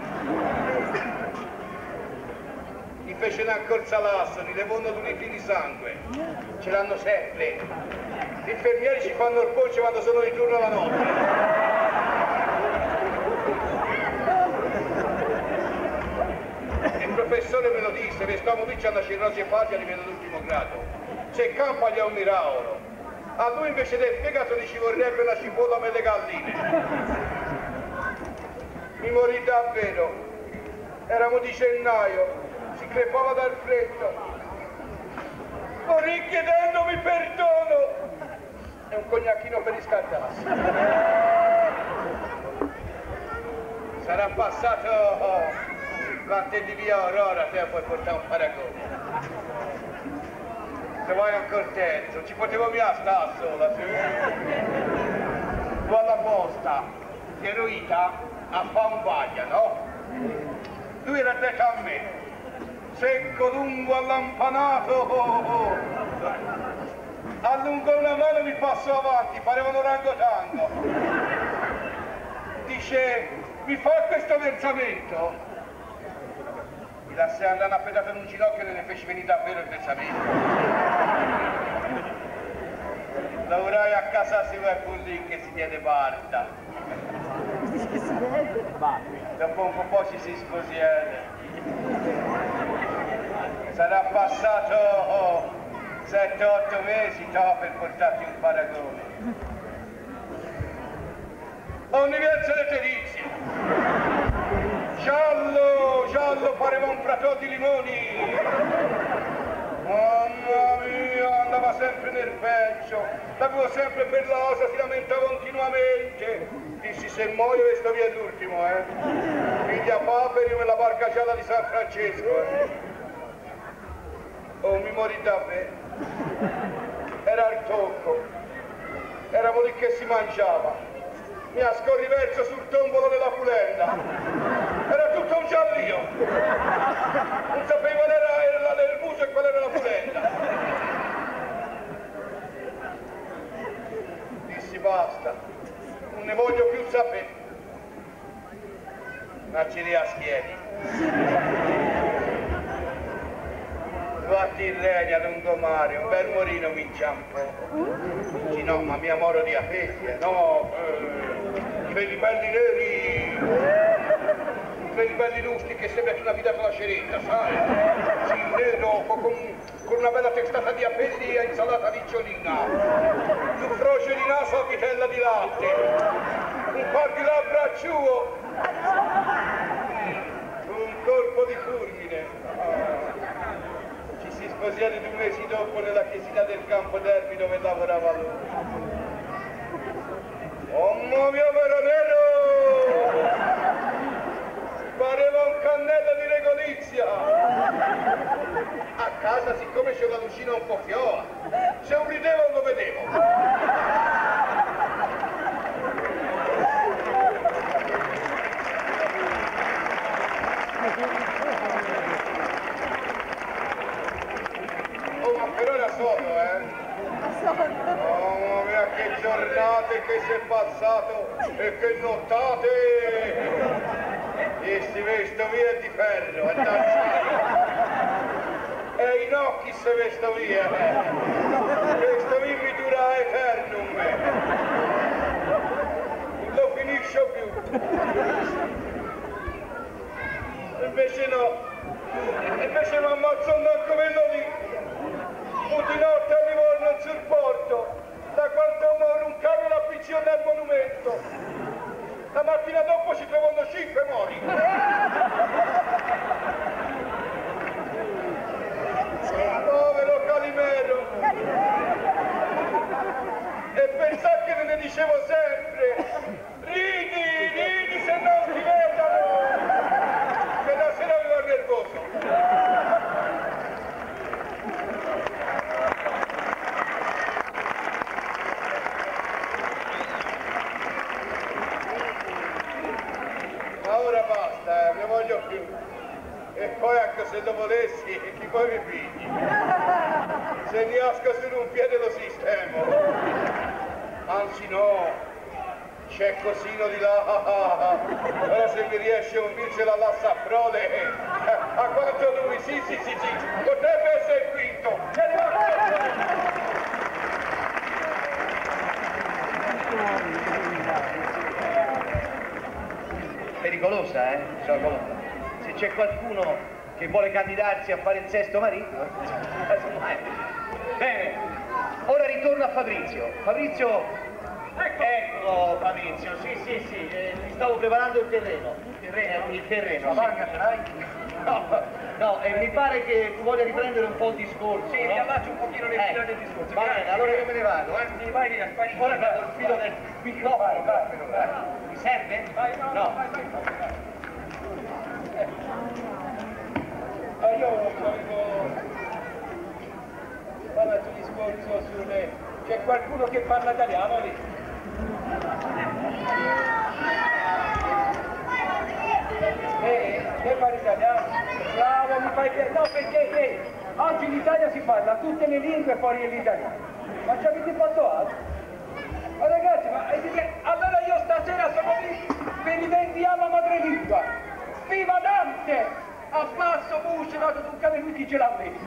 Gli fece una corsa all'asso, gli levò due litri di sangue. Ce l'hanno sempre. Gli infermieri ci fanno il polso quando sono di turno la notte. Il professore me lo disse, quest'uomo qui c'ha una cirrosi epatica di livello d'ultimo grado. Se campa gli ha un miracolo. A lui invece del fegato gli ci vorrebbe la cipolla per le galline. Mi morì davvero. Eramo di gennaio, si crepava dal freddo. Morì chiedendomi perdono. E un cognacchino per riscaldarsi. Sarà passato oh, quante di via Aurora, te puoi portare un paragone. Se vai ancora terzo, ci potevo via stare sola, sì. Alla posta, ero ita a fare un baglia, no? Lui era detto a me, secco, lungo, allampanato, oh, oh. Allungò una mano e mi passò avanti, pareva un orangotango. Dice, mi fa questo versamento? Mi lasciai andare una pedata in un ginocchio e ne feci venire davvero il versamento. Lavorai a casa sua e fu lì che si diede parta. Dopo un po' ci si sposiere. Sarà passato oh, sette otto mesi no, per portarti un paragone. Universo Letizia. Giallo, giallo, pareva un prato di limoni. Mamma mia, andava sempre nel peggio. L'avevo sempre per l'osa, si lamentava continuamente. Dissi, se muoio questo via è l'ultimo, eh. Figlia paperi nella barca gialla di San Francesco, eh. Oh, mi morì davvero. Era il tocco. Eravamo lì che si mangiava. Mi ascorri verso sul tombolo della fulenda. Era tutto un giallio. Non sapevo qual era il muso e qual era la fulenda. Dissi basta, non ne voglio più sapere. Nascere a schieni. Va a Tirrenia, lungomare, un bel morino mi inciampò. Sì, no, ma mia moro di apesi, no, eh, i belli belli neri, i belli belli lustri che sembra una vita con la ceretta, sai? Sì, nero, con, con una bella testata di apelli e insalata di ciolina, un froce di naso a vitella di latte, un par di labbra a ciuo, un colpo di fulmine. Ah. Si sposiare due mesi dopo nella chiesina del Campo d'Erbi dove lavorava lui. Oh mio veronero! Pareva un cannello di regolizia! A casa, siccome c'è una lucina un po' fiola, se un rideva non lo vedevo. Però era solo, eh? Oh mia, che giornate che si è passato e che nottate! E si vesto via di ferro, è d'acciaio! E in occhi si vesto via! Questo mi dura eternum! Lo finisce più! più. Invece no, invece mi ammazzo manco quello lì. Un di notte arrivo non sul porto, da quanto muore un camion appiccicato al monumento. La mattina dopo ci trovano cinque mori. Povero Calimero. E pensate che ne dicevo sempre, ridi, ridi se non ti vedono. Che la sera avevo nervoso. Ma ora basta, eh, ne voglio più. E poi anche se lo volessi, chi poi mi pigli? Se mi asco su un piede lo sistemo. Anzi no, c'è Cosino di là. Ora se mi riesce un vincere alla Saprole, a quanto lui, sì sì sì sì, potrebbe essere il quinto. Pericolosa, eh? Pericolosa. Se c'è qualcuno che vuole candidarsi a fare il sesto marito, eh. Bene, ora ritorno a Fabrizio. Fabrizio, ecco Fabrizio, sì sì sì, eh, mi stavo preparando il terreno. Il terreno, il terreno. Sì. No, no, e mi pare che tu voglia riprendere un po' il discorso. Sì, no? Riallaccio un pochino le fila eh. del discorso. Va bene, allora io me ne vado, eh. Sì, vai via, vai via. Ora vado il filo del microfono. Mi serve? Vai, no. no. Vai, vai. Ah, io volevo fare un discorso sulle... C'è qualcuno che parla italiano lì? Eh, che parla italiano? Bravo, mi fai che... No, perché eh, oggi in Italia si parla tutte le lingue fuori l'italiano. Ma ci avete fatto altro? Ma ragazzi, ma allora io stasera sono lì per rivendicare la madrelingua. Viva Dante! A basso voce, dato toccare tutti ce l'ha messo.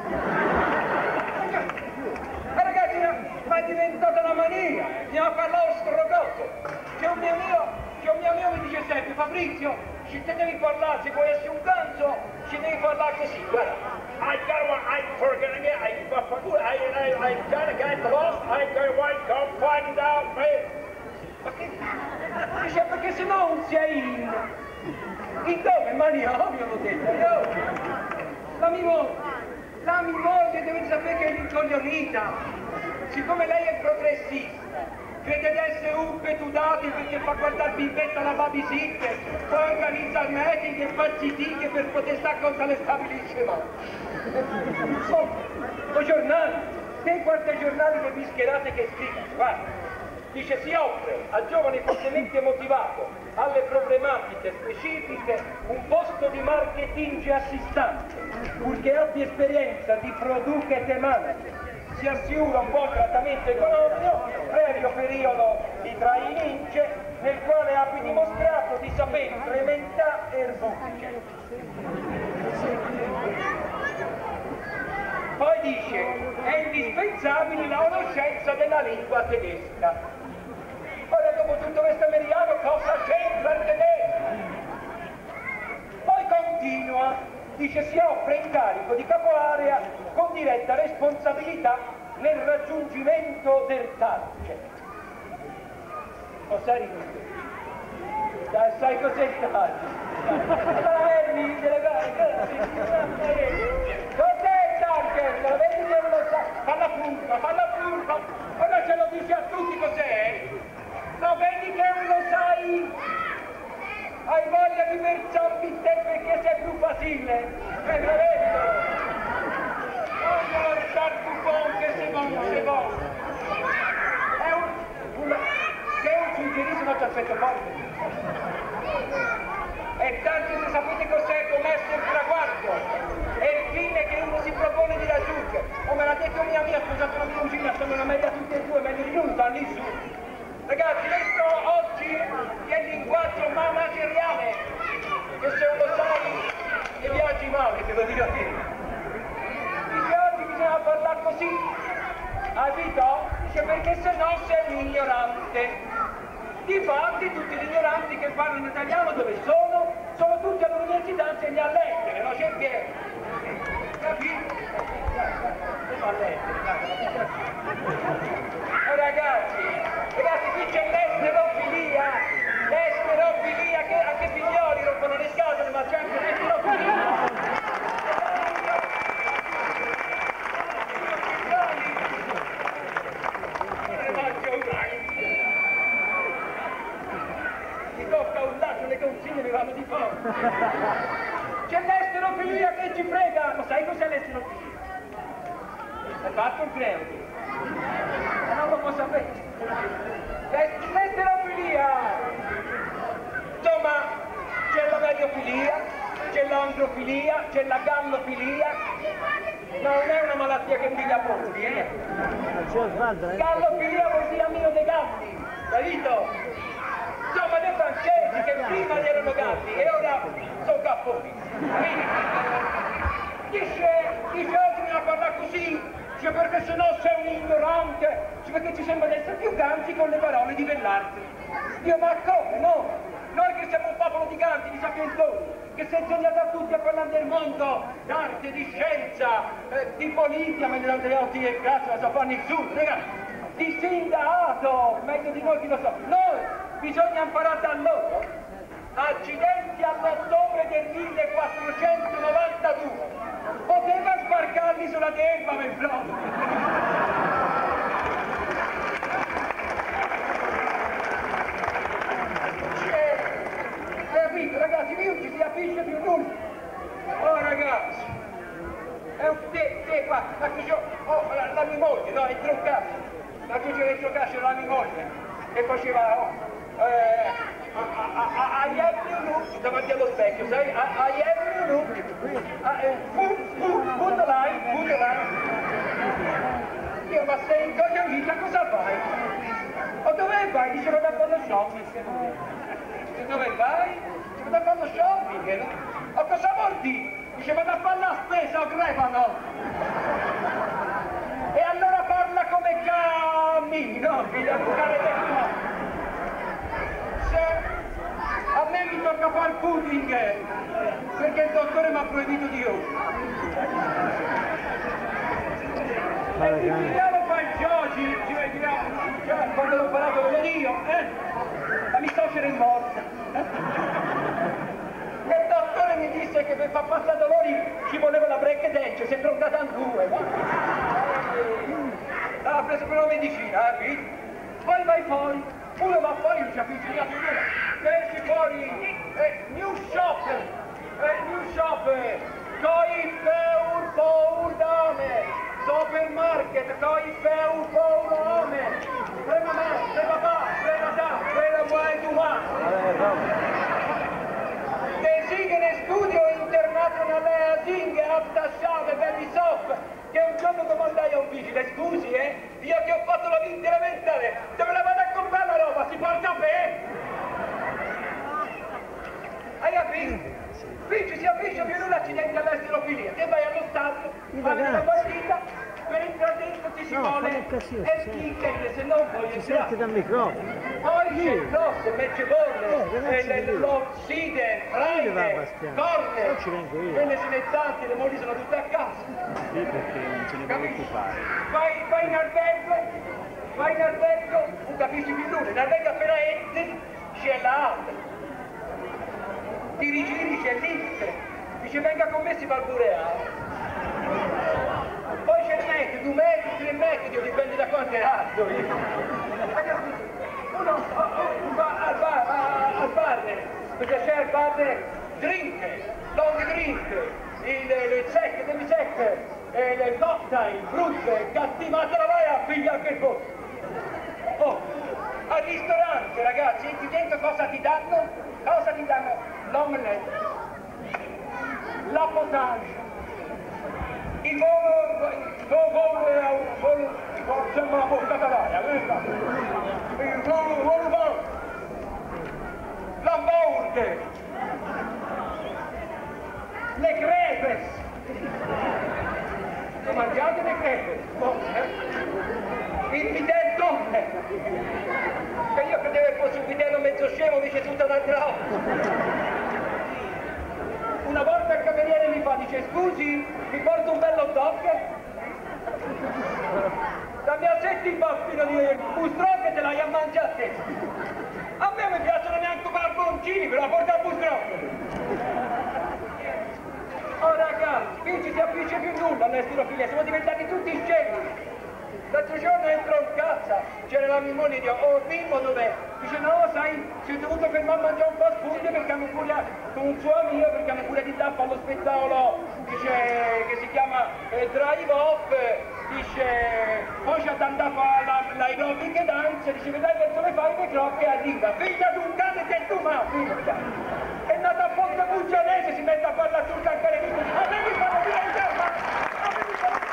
Ma ragazzi, ma è diventata una mania, bisogna parlare strogato. C'è un mio amico, c'è un mio amico che mi dice sempre, Fabrizio, se te devi parlare, se vuoi essere un ganzo, ci devi parlare così, guarda. I got one, I forget again, I I I I gotta get lost, I got one, come find out, man. Ma che? Dice perché se no non sei in... In dove? Maniamio l'ho detto io! La mia moglie, la mia moglie deve sapere che è rincoglionita. Siccome lei è progressista, crede di essere un petudati perché fa guardare bimbetta alla babysitter, poi organizza il meeting e fa zitiche per poter stare contra le stabilissime. Oh, i giornali, te guarda i giornali le bischerate che scrivono, guarda. Dice si offre a giovane fortemente motivato alle problematiche specifiche un posto di marketing assistante, purché abbia esperienza di product manager, si assicura un buon trattamento economico, previo periodo di training nel quale abbia dimostrato di saper implementare erbutice. Poi dice è indispensabile la conoscenza della lingua tedesca. Ora dopo tutto questo americano cosa c'entra il tedesco? Poi continua, dice si offre incarico di capo area con diretta responsabilità nel raggiungimento del target. Cosa ridi? Dai, sai cos'è il target? Cos'è il target? La vedi che non lo sa? Falla furba, falla furba! Ora ce lo dici a tutti cos'è? Lo vedi che non lo sai? Hai voglia di perciampi te perché sei più facile? E lo vedi? Voglio lasciare più buono che se vuoi, se vuoi. È un... Una... Che è un suggerismo ci aspetto forte. E tanto se sapete cos'è commesso il traguardo. È il fine che uno si propone di raggiungere. O me l'ha detto mia mia, scusate la mia cugina, sono una media tutti e due, me li rinuncia lì su. Ragazzi, questo oggi è il linguaggio manageriale, che se non lo sai ti viaggi male, te lo dico a te. Dice oggi bisogna parlare così, hai capito? Dice perché se no sei un ignorante. Difatti tutti gli ignoranti che parlano italiano dove sono? Sono tutti all'università, insegni a lettere, no? C'è Piero. Capito? A lettere, oh, ragazzi, ragazzi, qui c'è l'esterofilia, l'esterofilia, che anche i figlioli rompono le scatole, ma c'è anche l'esterofilia. Mi tocca un lato, le consiglie mi vanno di fuoco. C'è l'esterofilia che ci frega, ma sai cos'è l'esterofilia? Hai fatto il creo? Ma non lo può sapere. L'esterofilia! Insomma, c'è la mediofilia, c'è l'androfilia, c'è la gallofilia. Non è una malattia che piglia pochi, eh? Gallofilia vuol dire amico dei gatti, capito? Insomma, dei francesi che prima erano gatti e ora sono capponi. Dice, dice oggi mi va a parlare così, dice perché sennò sei un ignorante, dice perché ci sembra di essere più ganti con le parole di Bellarte. Dio, ma come, no? Noi che siamo un popolo di ganti, di sapientoni, che si è insegnato a tutti a parlare del mondo, d'arte, di scienza, eh, di politica, meglio dante occhi e grazie a Safanni su, ragazzi, di sindacato, meglio di noi chi lo sa. Noi bisogna imparare da loro. Accidenti all'ottobre del millequattrocentonovantadue, poteva sbarcarli sulla terra per proprio. Capito, ragazzi, io non ci si capisce più nulla. Oh ragazzi, è un te, te qua, ma che io, oh, la, la mia moglie, no, è truccata, la che c'era dentro casa la mia moglie, e faceva, oh, eh, I have new look davanti allo specchio, sai? I have new look. Put, put, put the line, put the line. Io, ma sei incognita, cosa fai? O dove vai? Dice vado a fare lo shopping. Dove vai? Dice vado a fare lo shopping, no? O cosa vuol dire? Dice vado a fare la spesa, o crepano. E allora parla come cammino, figlia, bucare del no. A me mi tocca fare il pudding, perché il dottore mi ha proibito di io. E ti vediamo fare il giochi, ci vediamo, quando l'ho parlato con io, eh? Ma mi suocera è morta. E il dottore mi disse che per far passare dolori ci voleva la break dance, si è troncata in due. Ha preso per la medicina, capito? Poi vai fuori. Uno va fuori, non ci capisce niente, esci fuori, eh, new shop, eh, new shop, coi peur pour dame, supermarket, coi peur pour dame, prima me, prima papà, prima da, prima vuoi tu ma. Designa studio internazionale a Zing, Abtasciave, Baby Soft, che un giorno domandai a un vigile, scusi eh, io che ho fatto la vita elementare, dove la vado a comprare la roba, si porta a me? Hai capito? Qui ci si avvicina più di un accidente all'esterofilia, che vai allo stadio, fai una partita, per entrare dentro ti si vuole il ticket, se non puoi entrare. Si sente dal microfono. Poi c'è il cross, il matchball, l'oxide, Friday, corner, quelle sinettanti, le mogli sono tutte a casa. Sì, perché non se ne vuole occupare. Vai, vai in albergo, vai in albergo, non capisci più nulla, in albergo appena entri c'è la aula, ti rigiri c'è l'X, dice venga con me si fa il bureale. Poi c'è il metro, due metri, tre metri, dipende da quanto è alto. Uno va al bar, al bar, perché c'è il bar drink, long drink, il, il sec, demi sec, il cocktail, brut, cattiva, te la vai a pigliare che cosa. Oh, al ristorante ragazzi, entri dentro cosa ti danno? Cosa ti danno? L'omelette, la potage, il volo, il volo, il volo, sembra una portata d'aria, il volo, volo, volo, l'hamburger, le crepes, non mangiate le crepes, il vitello, che io credevo che fosse un vitello mezzo scemo, invece tutta un'altra Scusi, mi porto un bello dog? Da mia setti il baffino di Bustro che te l'hai a mangiare a te. A me non mi piacciono neanche i barboncini, però porta a Bustro. Oh ragazzi, qui ci si affisce più nulla all'estirofilia, siamo diventati tutti scemi. L'altro giorno entro in casa, c'era la mia moglie e dico, oh Mimmo dov'è? Dice no, sai, si è dovuto fermare a mangiare un fast food perché hanno cura con un suo amico, perché hanno cura di tappa allo spettacolo, dice, che si chiama eh, Drive Off, dice, poi c'è tanta fa l'aerobic dance, dice, vedrai verso le fare le croppe e arriva, figlia di un cane che tu ma, figlia! È nata a Ponte Puccianese, si mette a parlare sul cancare di tutti, a me mi fanno via in gamma! A me mi fanno...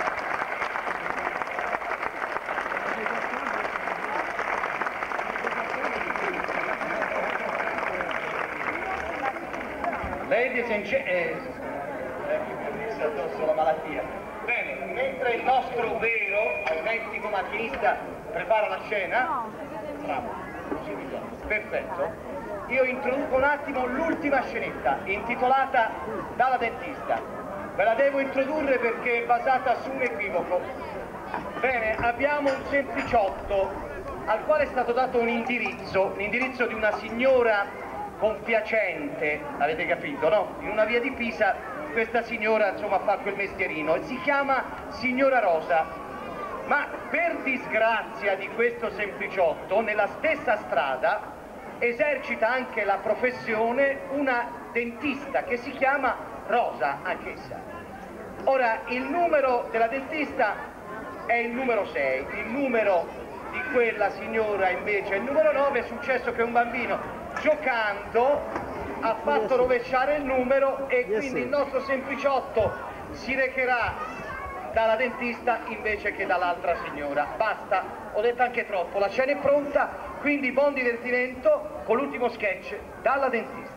Ladies and gentlemen, eh, messo addosso la malattia. Bene, mentre il nostro vero, autentico macchinista prepara la scena, bravo, così mi piace, perfetto, io introduco un attimo l'ultima scenetta, intitolata Dalla dentista. Ve la devo introdurre perché è basata su un equivoco. Bene, abbiamo un sempliciotto al quale è stato dato un indirizzo, l'indirizzo di una signora compiacente, avete capito, no? In una via di Pisa questa signora insomma fa quel mestierino e si chiama signora Rosa, ma per disgrazia di questo sempliciotto nella stessa strada esercita anche la professione una dentista che si chiama Rosa anch'essa. Ora il numero della dentista è il numero sei, il numero di quella signora invece è il numero nove. È successo che un bambino giocando ha fatto rovesciare il numero e quindi il nostro sempliciotto si recherà dalla dentista invece che dall'altra signora. Basta, ho detto anche troppo, la scena è pronta, quindi buon divertimento con l'ultimo sketch Dalla dentista.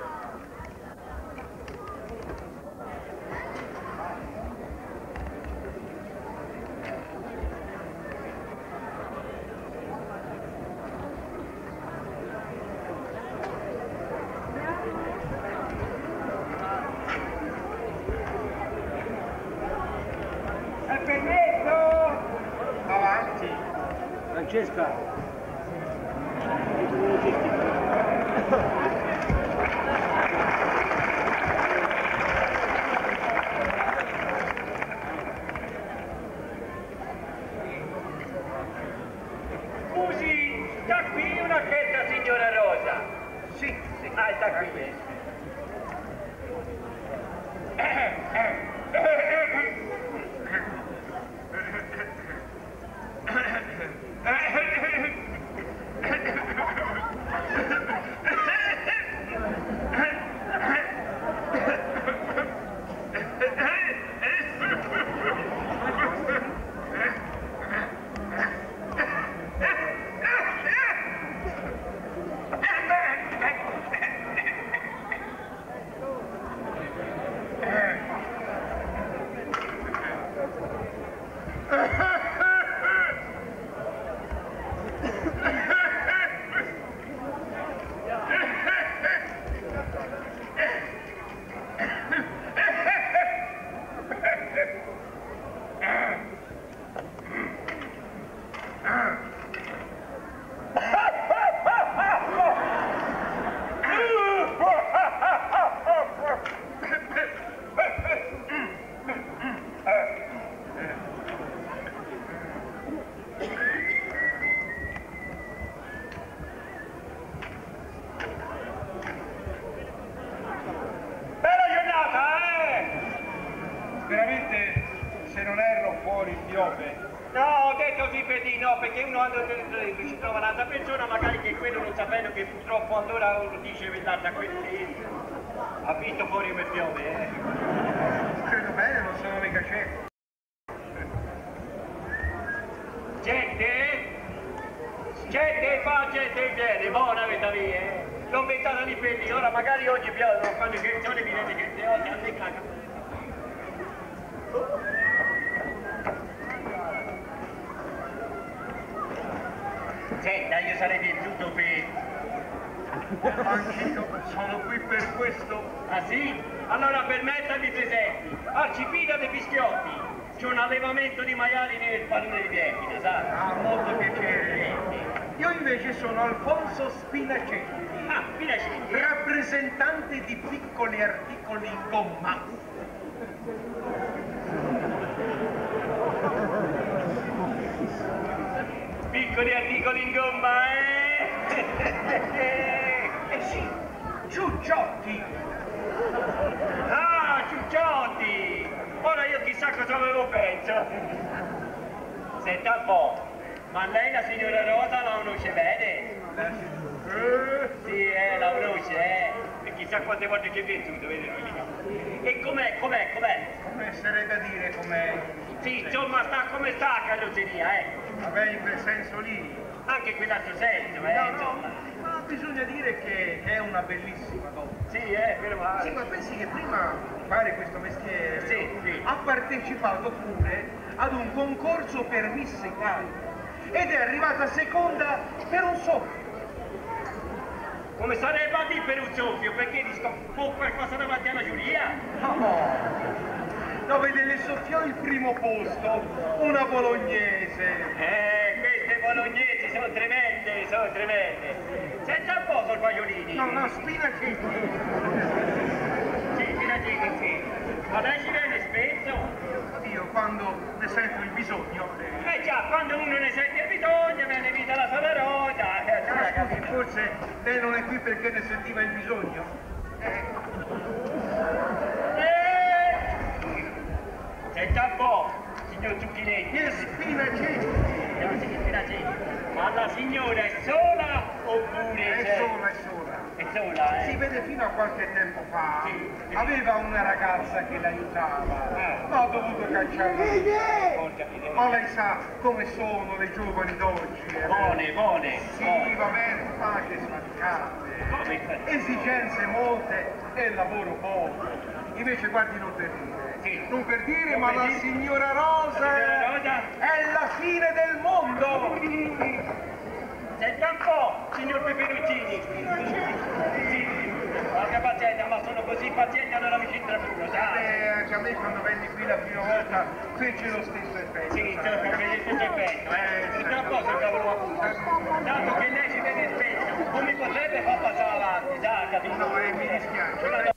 Francesca, scusi, sta qui una certa signora Rosa? Sì, sì. Ah, sta qui. Veramente, se non erro, fuori piove. No, ho detto sì per di no, perché uno quando ci trova un'altra persona, magari che quello non sapendo che purtroppo allora uno dice guarda quelli ha visto fuori come piove, eh. Credo bene, non sono mica certo. Gente? Gente fa gente in genere, buona vita via, eh. Non pensate lì per lì, ora magari oggi piove, quando c'è il sole mi rende che se oggi a me caga. Senta, io sarei del tutto per... Anch'io sono qui per questo. Ah sì? Allora permetta di presenti. Arcipida dei Fischiotti. C'è un allevamento di maiali nel pallone di Vergine, sa? Ah, molto piacere. Io invece sono Alfonso Spinacetti. Ah, Spinacetti. Rappresentante di piccoli articoli in gomma. Piccoli articoli in gomma, eh? Eh sì, Ciucciotti. Ah, Ciucciotti! Ora io chissà cosa avevo penso. Senta un po', ma lei la signora Rosa la conosce bene? Eh, Sì, eh, la conosce, eh. E chissà quante volte ci è venuto, vedi? E com'è, com'è, com'è? come sarebbe a dire com'è? Sì, insomma, sta come sta la carrozzeria, ecco. Vabbè, in quel senso lì. Anche quell'altro senso, eh, No, no, insomma. ma bisogna dire che è una bellissima donna. Sì, eh, meno male. Sì, ma pensi che prima di fare questo mestiere Sì, sì. ha partecipato pure ad un concorso per Miss Italia ed è arrivata seconda per un soffio. Come sarebbe a dire per un soffio? Perché dico un po' qualcosa davanti alla giuria? No, no, vede, le soffiò il primo posto, una bolognese. Eh, queste bolognesi sono tremende, sono tremende. Senta un po', Sorpagliolini. No, no, Spinacetti. Sì, Spinacetti, sì. Ma lei ci viene spesso? Io quando ne sento il bisogno. eh, Eh già, quando uno ne sente il bisogno, viene vita la sola rosa. Eh, Ma già, scusi, forse lei non è qui perché ne sentiva il bisogno? Eh, Eh! Senta un po', signor Zucchinetti. e Spinacetti. Grazie, Spinacetti. Ma la signora è sola oppure È c'è? sola, è sola. È sola, eh? Si vede fino a qualche tempo fa, Sì, sì. aveva una ragazza che l'aiutava, Eh. ma ho dovuto cacciarla. Porca miseria. Ma lei sa come sono le giovani d'oggi. eh. Buone, buone. Sì, va bene, ma che sfaccate. Come? Esigenze molte e lavoro poco. Invece guardi, non per dire. Sì. Non per dire, Non ma per la dire. signora Rosa La signora Rosa? è la fine del mondo. Senta un po', signor Peperoncini. Sì, abbia pazienza, ma sono così paziente allora mi ci intramulo, sa? Eh, anche a me quando venni qui la prima volta fece lo stesso effetto. Sì, sai. certo, per il stesso effetto, eh. Senta un po', se cavolo appunto. Dato che lei ci vede spesso, non mi potrebbe far passare avanti, sa, capito? No, eh, mi dispiace. No, no,